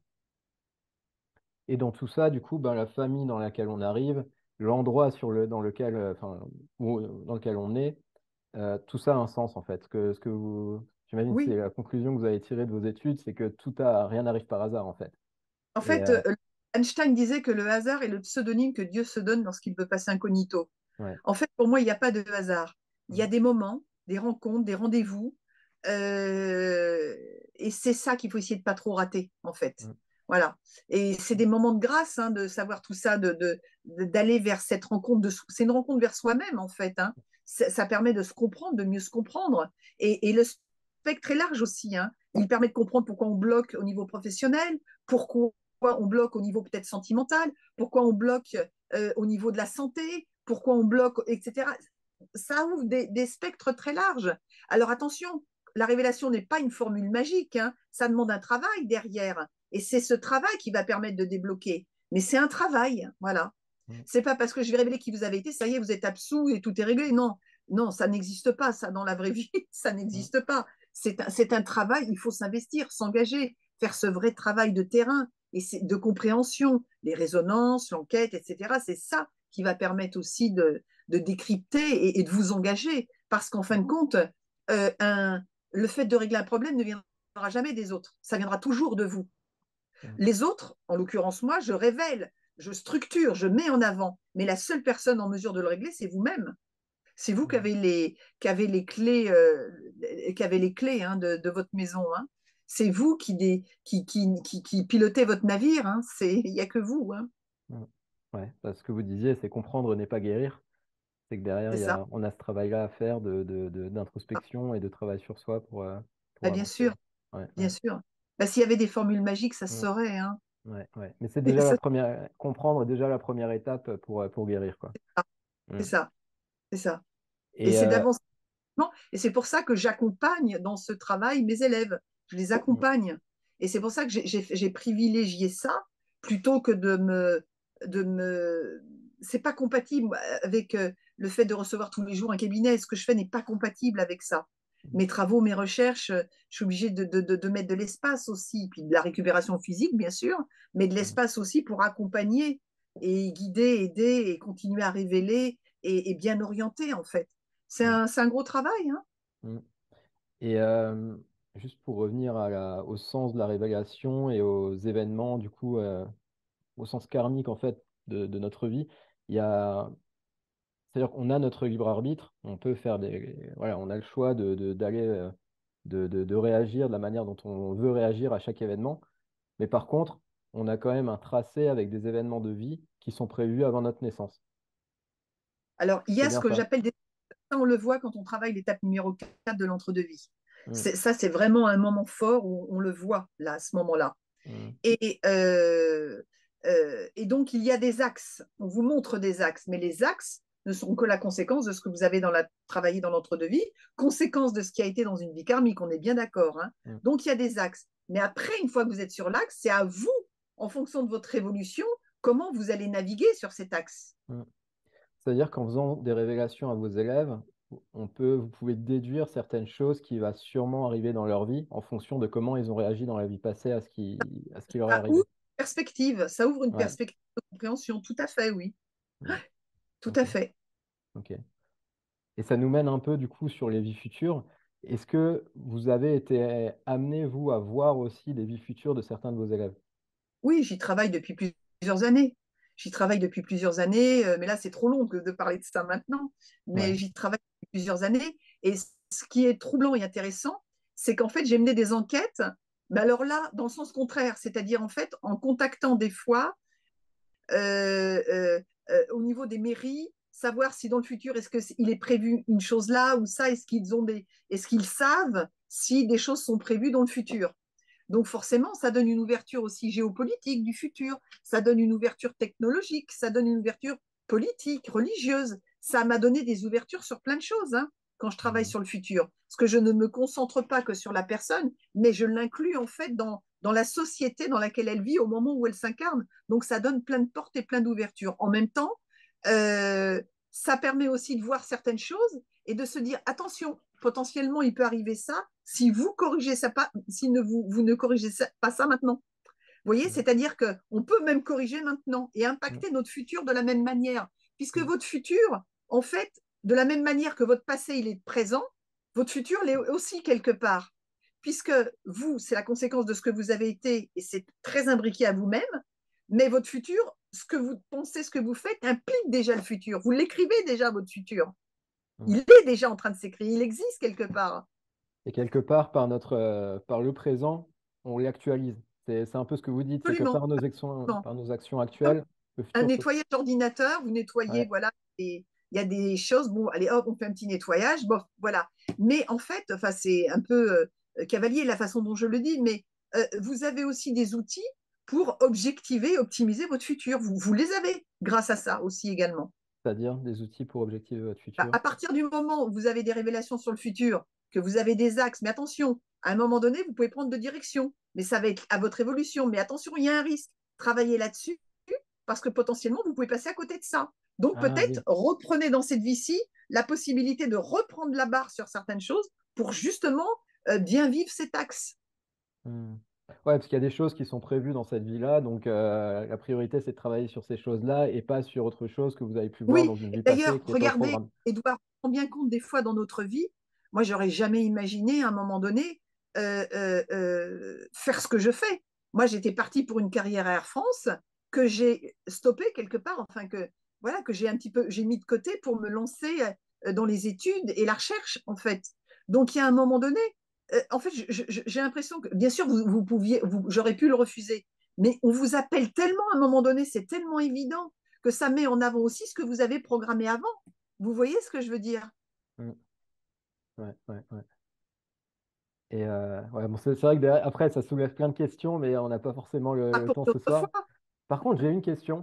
Et dans tout ça, du coup, ben, la famille dans laquelle on arrive, l'endroit dans lequel, enfin, dans lequel on est, tout ça a un sens en fait. J'imagine que c'est Oui, la conclusion que vous avez tirée de vos études, c'est que rien n'arrive par hasard en fait. en Et fait, Einstein disait que le hasard est le pseudonyme que Dieu se donne lorsqu'il veut passer incognito. ouais, En fait, pour moi, il n'y a pas de hasard. Il y mm, a des moments, des rencontres, des rendez-vous. euh, et c'est ça qu'il faut essayer de pas trop rater, en fait. mm, Voilà. Et c'est des moments de grâce, hein, de savoir tout ça, d'aller vers cette rencontre. C'est une rencontre vers soi-même, en fait, hein. Ça permet de se comprendre, de mieux se comprendre. Et le spectre est large aussi, hein. Il permet de comprendre pourquoi on bloque au niveau professionnel, pourquoi on bloque au niveau peut-être sentimental, pourquoi on bloque au niveau de la santé, pourquoi on bloque, etc. Ça ouvre des spectres très larges. Alors attention, la révélation n'est pas une formule magique, hein. Ça demande un travail derrière. Et c'est ce travail qui va permettre de débloquer. Mais c'est un travail, voilà. mm, C'est pas parce que je vais révéler qui vous avez été, ça y est, vous êtes absous et tout est réglé. Non, non, ça n'existe pas, ça, dans la vraie vie, ça mm, n'existe pas. C'est un travail, il faut s'investir, s'engager, faire ce vrai travail de terrain et de compréhension, les résonances, l'enquête, etc. C'est ça qui va permettre aussi de décrypter et de vous engager. Parce qu'en fin de compte, le fait de régler un problème ne viendra jamais des autres. Ça viendra toujours de vous. mm, Les autres, en l'occurrence moi, je révèle, je structure, je mets en avant. Mais la seule personne en mesure de le régler, c'est vous-même. C'est vous mm. qui avez les clés, hein, de votre maison, hein. C'est vous qui pilotez votre navire, hein. Il n'y a que vous, hein. Mm. Ouais, parce que ce que vous disiez, c'est comprendre n'est pas guérir. C'est que derrière, C'est ça. on a ce travail-là à faire d'introspection et de travail sur soi Ah, pour avancer. Ouais, bien ouais. sûr. Bah, s'il y avait des formules magiques, ça se Mm. saurait, hein. Ouais, ouais. Mais c'est Et déjà ça, comprendre est déjà la première étape pour guérir, quoi. Mm. c'est ça, c'est ça. Et Et c'est d'avancer. Et c'est pour ça que j'accompagne dans ce travail mes élèves. Je les mm, accompagne. Et c'est pour ça que j'ai privilégié ça plutôt que de me. C'est pas compatible avec le fait de recevoir tous les jours un cabinet. Ce que je fais n'est pas compatible avec ça. mm, Mes travaux, mes recherches, je suis obligée de mettre de l'espace aussi, puis de la récupération physique, bien sûr, mais de mm, l'espace aussi pour accompagner et guider, aider et continuer à révéler et bien orienter, en fait. mm, C'est un gros travail, hein. mm. Et juste pour revenir au sens de la révélation et aux événements, du coup, au sens karmique, en fait, de notre vie, il y a, c'est-à-dire qu'on a notre libre arbitre, on peut faire voilà, on a le choix d'aller, de réagir de la manière dont on veut réagir à chaque événement. Mais par contre, on a quand même un tracé avec des événements de vie qui sont prévus avant notre naissance. Alors, il y C'est a ce bien que ça. j'appelle des... Ça, on le voit quand on travaille l'étape numéro 4 de l'entre-deux-vie. Mm, Ça, c'est vraiment un moment fort où on le voit, là, à ce moment-là. mm, Et, et donc, il y a des axes. On vous montre des axes, mais les axes ne sont que la conséquence de ce que vous avez travaillé dans l'entre-deux-vie, conséquence de ce qui a été dans une vie karmique, on est bien d'accord, hein. mm, Donc, il y a des axes. Mais après, une fois que vous êtes sur l'axe, c'est à vous, en fonction de votre évolution, comment vous allez naviguer sur cet axe. mm. C'est-à-dire qu'en faisant des révélations à vos élèves, vous pouvez déduire certaines choses qui vont sûrement arriver dans leur vie en fonction de comment ils ont réagi dans la vie passée à ce qui leur est Ça ouvre arrivé. une perspective, ça ouvre une Ouais. perspective de compréhension, tout à fait, oui, Mm. tout Ok. à fait. Ok. Et ça nous mène un peu du coup sur les vies futures. Est-ce que vous avez été amené, vous, à voir aussi des vies futures de certains de vos élèves? Oui, j'y travaille depuis plusieurs années. J'y travaille depuis plusieurs années, mais là, c'est trop long de parler de ça maintenant. Mais Ouais. j'y travaille depuis plusieurs années. Et ce qui est troublant et intéressant, c'est qu'en fait, j'ai mené des enquêtes, mais alors là, dans le sens contraire, c'est-à-dire en fait, en contactant des fois euh, euh, au niveau des mairies, savoir si dans le futur, est-ce qu'il est prévu une chose là ou ça, est-ce qu'ils savent si des choses sont prévues dans le futur. Donc forcément, ça donne une ouverture aussi géopolitique du futur, ça donne une ouverture technologique, ça donne une ouverture politique, religieuse. Ça m'a donné des ouvertures sur plein de choses hein, quand je travaille Mm. sur le futur. Parce que je ne me concentre pas que sur la personne, mais je l'inclus en fait dans la société dans laquelle elle vit au moment où elle s'incarne. Donc ça donne plein de portes et plein d'ouvertures. En même temps, euh, ça permet aussi de voir certaines choses et de se dire attention, potentiellement il peut arriver ça si vous corrigez ça pas, si ne vous ne corrigez ça, pas ça maintenant. Vous voyez, Mm. c'est-à-dire qu'on peut même corriger maintenant et Mm. impacter notre futur de la même manière, puisque Mm. votre futur, en fait, de la même manière que votre passé il est présent, votre futur l'est aussi quelque part, puisque vous, c'est la conséquence de ce que vous avez été et c'est très imbriqué à vous-même, mais votre futur, ce que vous pensez, ce que vous faites implique déjà le futur. Vous l'écrivez déjà votre futur. Mm. Il est déjà en train de s'écrire, il existe quelque part. Et quelque part, par le présent, on réactualise. C'est un peu ce que vous dites, c'est que Absolument. par nos actions Comme actuelles, le un futur se... nettoyage d'ordinateur, vous nettoyez, Ouais, voilà, et il y a des choses, bon, allez hop, on fait un petit nettoyage, bon, voilà. Mais en fait, enfin, c'est un peu cavalier la façon dont je le dis, mais vous avez aussi des outils pour objectiver, optimiser votre futur. Vous les avez grâce à ça aussi également. c'est-à-dire des outils pour objectiver votre futur. À partir du moment où vous avez des révélations sur le futur, que vous avez des axes, mais attention, à un moment donné, vous pouvez prendre de direction, mais ça va être à votre évolution. Mais attention, il y a un risque. Travaillez là-dessus parce que potentiellement, vous pouvez passer à côté de ça. Donc Ah peut-être oui. reprenez dans cette vie-ci la possibilité de reprendre la barre sur certaines choses pour justement bien vivre cet axe. Hmm. Ouais, parce qu'il y a des choses qui sont prévues dans cette vie-là, donc la priorité, c'est de travailler sur ces choses-là et pas sur autre chose que vous avez pu voir Oui, dans une vie passée d'ailleurs, qui n'est pas au regardez, programme. Edouard, on rend bien compte des fois dans notre vie, moi, j'aurais jamais imaginé à un moment donné faire ce que je fais. Moi, j'étais partie pour une carrière à Air France que j'ai stoppée quelque part, enfin que voilà que j'ai un petit peu j'ai mis de côté pour me lancer dans les études et la recherche en fait. Donc il y a un moment donné, en fait, j'ai l'impression que bien sûr vous pouviez, j'aurais pu le refuser, mais on vous appelle tellement à un moment donné, c'est tellement évident que ça met en avant aussi ce que vous avez programmé avant. Vous voyez ce que je veux dire? Hmm. Ouais, ouais, ouais. Et ouais, bon, c'est vrai que après, ça soulève plein de questions, mais on n'a pas forcément Pas le pour temps ce d'autres soir. fois. Par contre, j'ai une question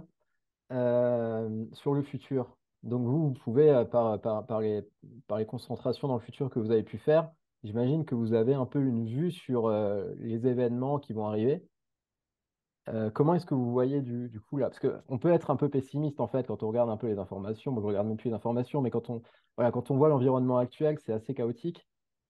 sur le futur. Donc, vous pouvez, par les concentrations dans le futur que vous avez pu faire, j'imagine que vous avez un peu une vue sur les événements qui vont arriver. Comment est-ce que vous voyez du coup là? Parce qu'on peut être un peu pessimiste en fait quand on regarde un peu les informations. Moi, je regarde même plus les informations, mais voilà, quand on voit l'environnement actuel, c'est assez chaotique.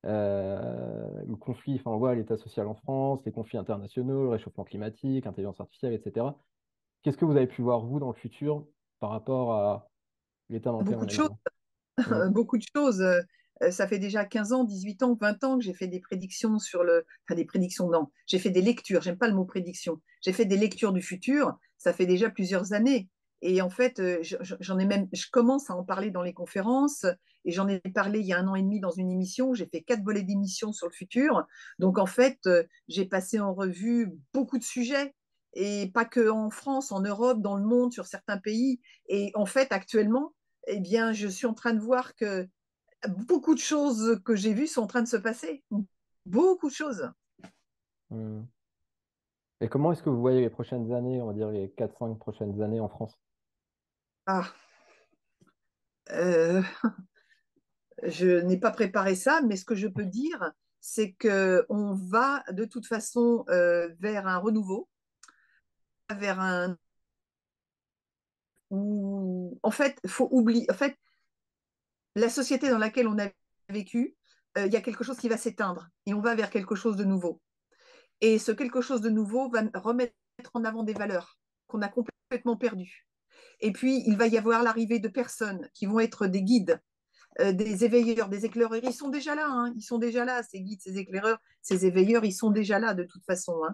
Le conflit, enfin, on voit l'état social en France, les conflits internationaux, le réchauffement climatique, l'intelligence artificielle, etc. Qu'est-ce que vous avez pu voir, vous, dans le futur, par rapport à l'état dans lequel Beaucoup on de est choses. maintenant? Mm. Beaucoup de choses. Ça fait déjà 15 ans, 18 ans, 20 ans que j'ai fait des prédictions sur le... Enfin, des prédictions, non. J'ai fait des lectures. J'aime pas le mot prédiction. J'ai fait des lectures du futur. Ça fait déjà plusieurs années. Et en fait, j'en ai même... Je commence à en parler dans les conférences. Et j'en ai parlé il y a 1 an et demi dans une émission. J'ai fait 4 volets d'émissions sur le futur. Donc, en fait, j'ai passé en revue beaucoup de sujets. Et pas que en France, en Europe, dans le monde, sur certains pays. Et en fait, actuellement, eh bien, je suis en train de voir que beaucoup de choses que j'ai vues sont en train de se passer. Beaucoup de choses. Mm. Et comment est-ce que vous voyez les prochaines années, on va dire les 4-5 prochaines années en France? Ah, euh, je n'ai pas préparé ça, mais ce que je peux dire, c'est qu'on va de toute façon vers un renouveau, vers un où, en fait, faut oublier. En fait, la société dans laquelle on a vécu, il y a quelque chose qui va s'éteindre et on va vers quelque chose de nouveau. Et ce quelque chose de nouveau va remettre en avant des valeurs qu'on a complètement perdues. Et puis, il va y avoir l'arrivée de personnes qui vont être des guides, des éveilleurs, des éclaireurs. Ils sont déjà là, hein, ils sont déjà là, ces guides, ces éclaireurs, ces éveilleurs, ils sont déjà là de toute façon. Hein.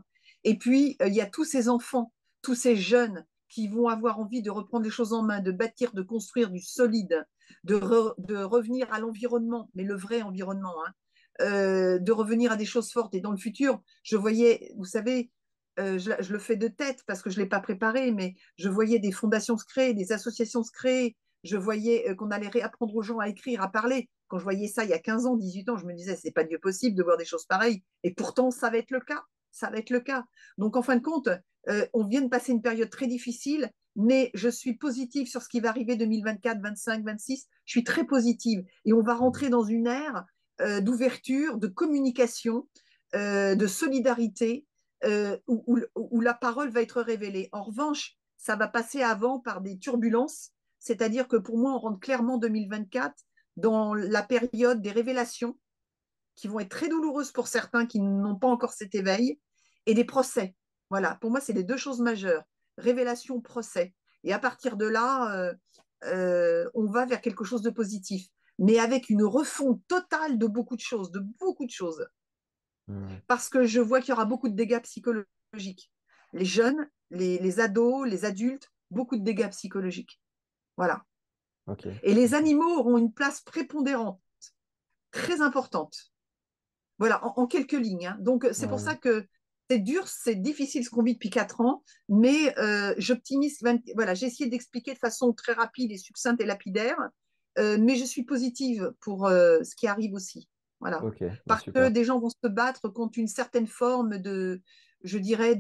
Et puis, il y a tous ces enfants, tous ces jeunes qui vont avoir envie de reprendre les choses en main, de bâtir, de construire du solide, de revenir à l'environnement, mais le vrai environnement, hein, de revenir à des choses fortes. Et dans le futur, je voyais, vous savez, je le fais de tête parce que je ne l'ai pas préparé, mais je voyais des fondations se créer, des associations se créer. Je voyais qu'on allait réapprendre aux gens à écrire, à parler. Quand je voyais ça il y a 15 ans, 18 ans, je me disais, c'est pas Dieu possible de voir des choses pareilles. Et pourtant, ça va être le cas. Ça va être le cas. Donc, en fin de compte, on vient de passer une période très difficile, mais je suis positive sur ce qui va arriver 2024, 25, 26. Je suis très positive. Et on va rentrer dans une ère d'ouverture, de communication, de solidarité, où la parole va être révélée. En revanche, ça va passer avant par des turbulences, c'est-à-dire que pour moi, on rentre clairement 2024 dans la période des révélations qui vont être très douloureuses pour certains qui n'ont pas encore cet éveil, et des procès. Voilà, pour moi, c'est les deux choses majeures, révélation, procès. Et à partir de là, on va vers quelque chose de positif, mais avec une refonte totale de beaucoup de choses, de beaucoup de choses. Parce que je vois qu'il y aura beaucoup de dégâts psychologiques. Les jeunes, les ados, les adultes, beaucoup de dégâts psychologiques. Voilà. Ok. Et les animaux auront une place prépondérante, très importante. Voilà, en quelques lignes, hein. Donc, c'est pour Ouais. ça que c'est dur, c'est difficile ce qu'on vit depuis 4 ans, mais j'optimise. Voilà, j'ai essayé d'expliquer de façon très rapide et succincte et lapidaire, mais je suis positive pour ce qui arrive aussi. Voilà. Ok, bah, Parce que super. des gens vont se battre contre une certaine forme de, je dirais,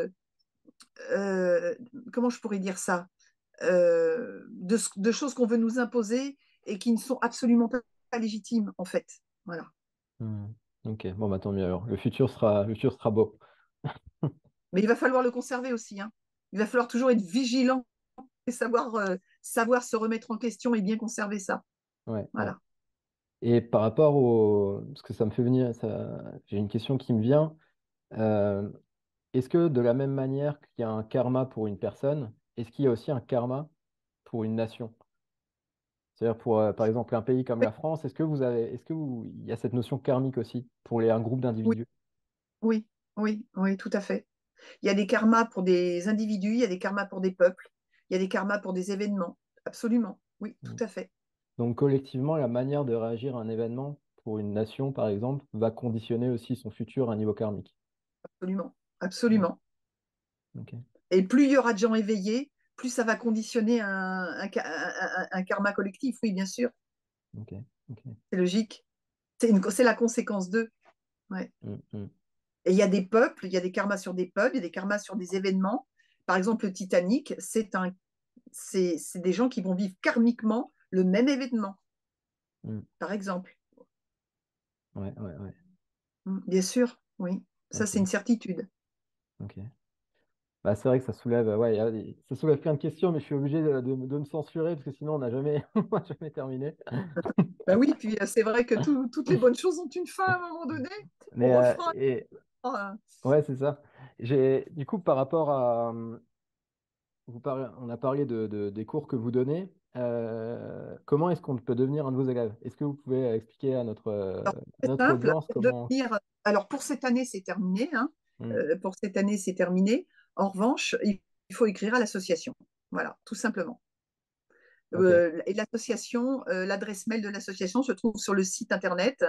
euh, comment je pourrais dire ça, de choses qu'on veut nous imposer et qui ne sont absolument pas légitimes, en fait. Voilà. Hmm. Ok, bon, bah, tant mieux alors. Le futur sera beau. Mais il va falloir le conserver aussi, hein. Il va falloir toujours être vigilant et savoir se remettre en question et bien conserver ça. Ouais, ouais. Voilà. Et par rapport au... Parce que ça me fait venir, ça... j'ai une question qui me vient. Euh, Est-ce que de la même manière qu'il y a un karma pour une personne, est-ce qu'il y a aussi un karma pour une nation? C'est-à-dire pour, par exemple, un pays comme Oui, la France, il y a cette notion karmique aussi pour un groupe oui, d'individus? oui, oui, oui, tout à fait. Il y a des karmas pour des individus, il y a des karmas pour des peuples, il y a des karmas pour des événements. Absolument. Oui, tout Mm. à fait. Donc collectivement, la manière de réagir à un événement pour une nation, par exemple, va conditionner aussi son futur à un niveau karmique. Absolument. Mm. Absolument. Ok, Et plus il y aura de gens éveillés, plus ça va conditionner un karma collectif. Oui, bien sûr. ok, ok. C'est logique. C'est la conséquence d'eux. Ouais. Mm, mm, Et il y a des peuples, il y a des karmas sur des peuples, il y a des karmas sur des événements. Par exemple, le Titanic, c'est des gens qui vont vivre karmiquement le même événement, mm. par exemple. Ouais, ouais, ouais. Bien sûr, oui. Ça, Ok, c'est une certitude. ok. Bah, c'est vrai que ça soulève, ouais, ça soulève plein de questions, mais je suis obligé de me censurer parce que sinon on n'a jamais, on n'a jamais terminé. Ben oui, puis c'est vrai que toutes les bonnes choses ont une fin à un moment donné. On Mais refera. euh, ouais, c'est ça. J'ai du coup par rapport à on a parlé des cours que vous donnez. Comment est-ce qu'on peut devenir un de vos élèves? Est-ce que vous pouvez expliquer alors, à c'est notre simple. audience Pour comment... alors, pour cette année, c'est terminé, hein. Hmm, Pour cette année, c'est terminé. En revanche, il faut écrire à l'association. Voilà, tout simplement. ok. Et l'association, l'adresse mail de l'association se trouve sur le site internet.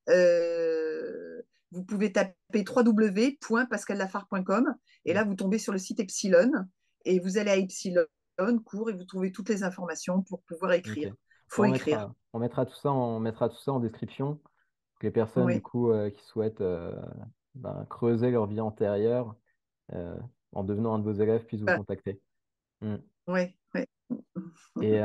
Euh, Vous pouvez taper www.pascallafare.com et Hmm, là, vous tombez sur le site Epsilon et vous allez à Epsilon cours et vous trouvez toutes les informations pour pouvoir ok. écrire. Il Bon, faut écrire. on mettra tout ça en description pour que les personnes du Oui, coup qui souhaitent ben, creuser leur vie antérieure euh, en devenant un de vos élèves puissent vous contacter. Hmm. oui, oui. Et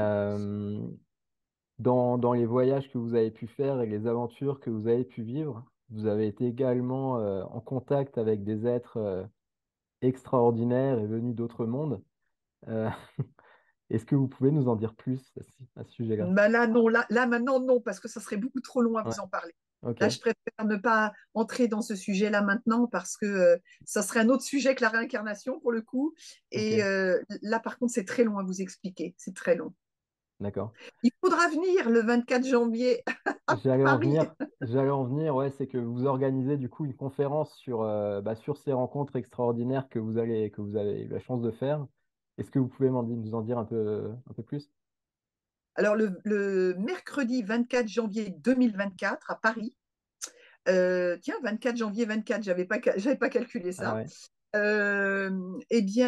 dans les voyages que vous avez pu faire et les aventures que vous avez pu vivre, vous avez été également en contact avec des êtres extraordinaires et venus d'autres mondes. Euh, est-ce que vous pouvez nous en dire plus à ce sujet-là? Bah là, non, là, maintenant, non, parce que ça serait beaucoup trop long à Ouais, vous en parler. ok, Là, je préfère ne pas entrer dans ce sujet-là maintenant parce que ça serait un autre sujet que la réincarnation pour le coup. Et ok, là, par contre, c'est très long à vous expliquer. C'est très long. d'accord. Il faudra venir le 24 janvier j'allais en Paris. venir. J'allais en venir, ouais, c'est que vous organisez du coup une conférence sur ces rencontres extraordinaires que vous avez eu la chance de faire. Est-ce que vous pouvez nous en dire un peu plus? Alors, le mercredi 24 janvier 2024 à Paris, tiens, 24 janvier 24, j'avais pas calculé Ah ça. ouais, Eh bien,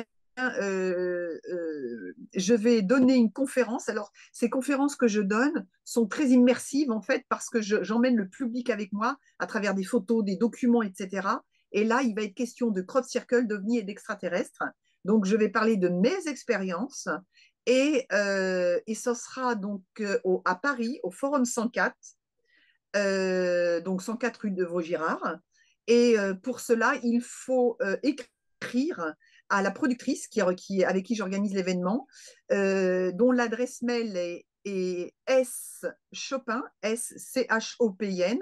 je vais donner une conférence. Alors, ces conférences que je donne sont très immersives, en fait, parce que j'emmène le public avec moi à travers des photos, des documents, etc. Et là, il va être question de crop circle, d'ovnis et d'extraterrestres. Donc, je vais parler de mes expériences. Et ce sera donc à Paris, au Forum 104, donc 104 rue de Vaugirard. Et pour cela, il faut écrire à la productrice avec qui j'organise l'événement, dont l'adresse mail est schopin, schopin,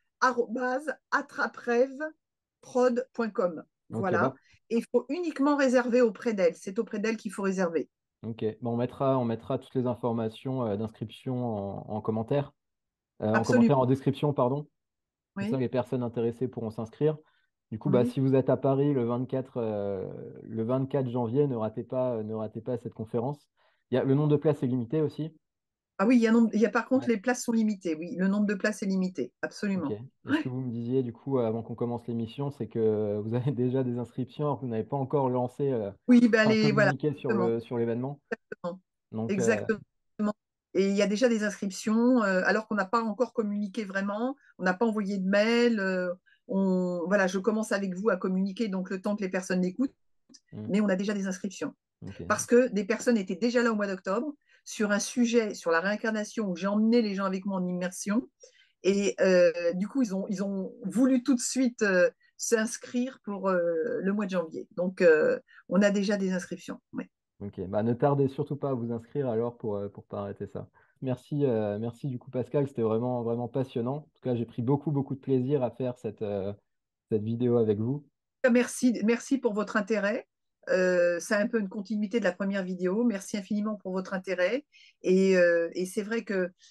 attraprevprod.com. ok, Voilà. Et il faut uniquement réserver auprès d'elle. C'est auprès d'elle qu'il faut réserver. ok. Bon, on mettra toutes les informations d'inscription en commentaire. En commentaire, Absolument. en description, pardon. Comme ça, Oui, les personnes intéressées pourront s'inscrire. Du coup, bah, oui. si vous êtes à Paris le 24 janvier, ne ratez pas cette conférence. Le nombre de places est limité aussi. Ah oui, il y a par contre, Ouais. les places sont limitées. Oui, le nombre de places est limité. Ok. Absolument. Et ce que vous me disiez, du coup, avant qu'on commence l'émission, c'est que vous avez déjà des inscriptions, alors que vous n'avez pas encore lancé, Oui, ben enfin, voilà, communiqué sur exactement, sur l'événement. exactement, Donc, exactement. Et il y a déjà des inscriptions, alors qu'on n'a pas encore communiqué vraiment, on n'a pas envoyé de mail. Voilà, je commence avec vous à communiquer, donc le temps que les personnes l'écoutent, hmm, mais on a déjà des inscriptions. ok. Parce que des personnes étaient déjà là au mois d'octobre sur un sujet sur la réincarnation où j'ai emmené les gens avec moi en immersion. Et du coup, ils ont voulu tout de suite s'inscrire pour le mois de janvier. Donc, on a déjà des inscriptions. Ouais. Ok, bah, ne tardez surtout pas à vous inscrire alors pour pas arrêter ça. Merci du coup Pascal, c'était vraiment, vraiment passionnant. En tout cas, j'ai pris beaucoup, beaucoup de plaisir à faire cette vidéo avec vous. Merci, merci pour votre intérêt. C'est un peu une continuité de la première vidéo. Merci infiniment pour votre intérêt. Et c'est vrai que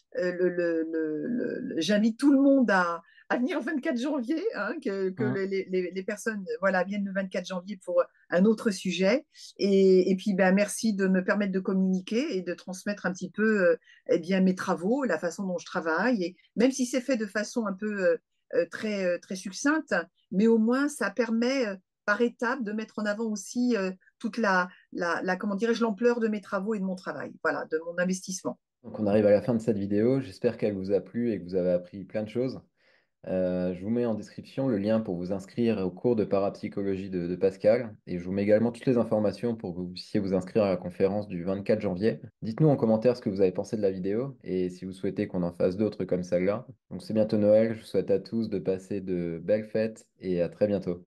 j'invite tout le monde à venir le 24 janvier, hein, que Hum, les personnes voilà, viennent le 24 janvier pour un autre sujet. Et puis, ben, merci de me permettre de communiquer et de transmettre un petit peu eh bien, mes travaux, la façon dont je travaille. Et même si c'est fait de façon un peu très succincte, mais au moins ça permet par étapes de mettre en avant aussi toute comment dirais-je, l'ampleur de mes travaux et de mon travail, voilà, de mon investissement. Donc on arrive à la fin de cette vidéo. J'espère qu'elle vous a plu et que vous avez appris plein de choses. Je vous mets en description le lien pour vous inscrire au cours de parapsychologie de Pascal. Et je vous mets également toutes les informations pour que vous puissiez vous inscrire à la conférence du 24 janvier. Dites-nous en commentaire ce que vous avez pensé de la vidéo et si vous souhaitez qu'on en fasse d'autres comme celle-là. Donc c'est bientôt Noël. Je vous souhaite à tous de passer de belles fêtes et à très bientôt.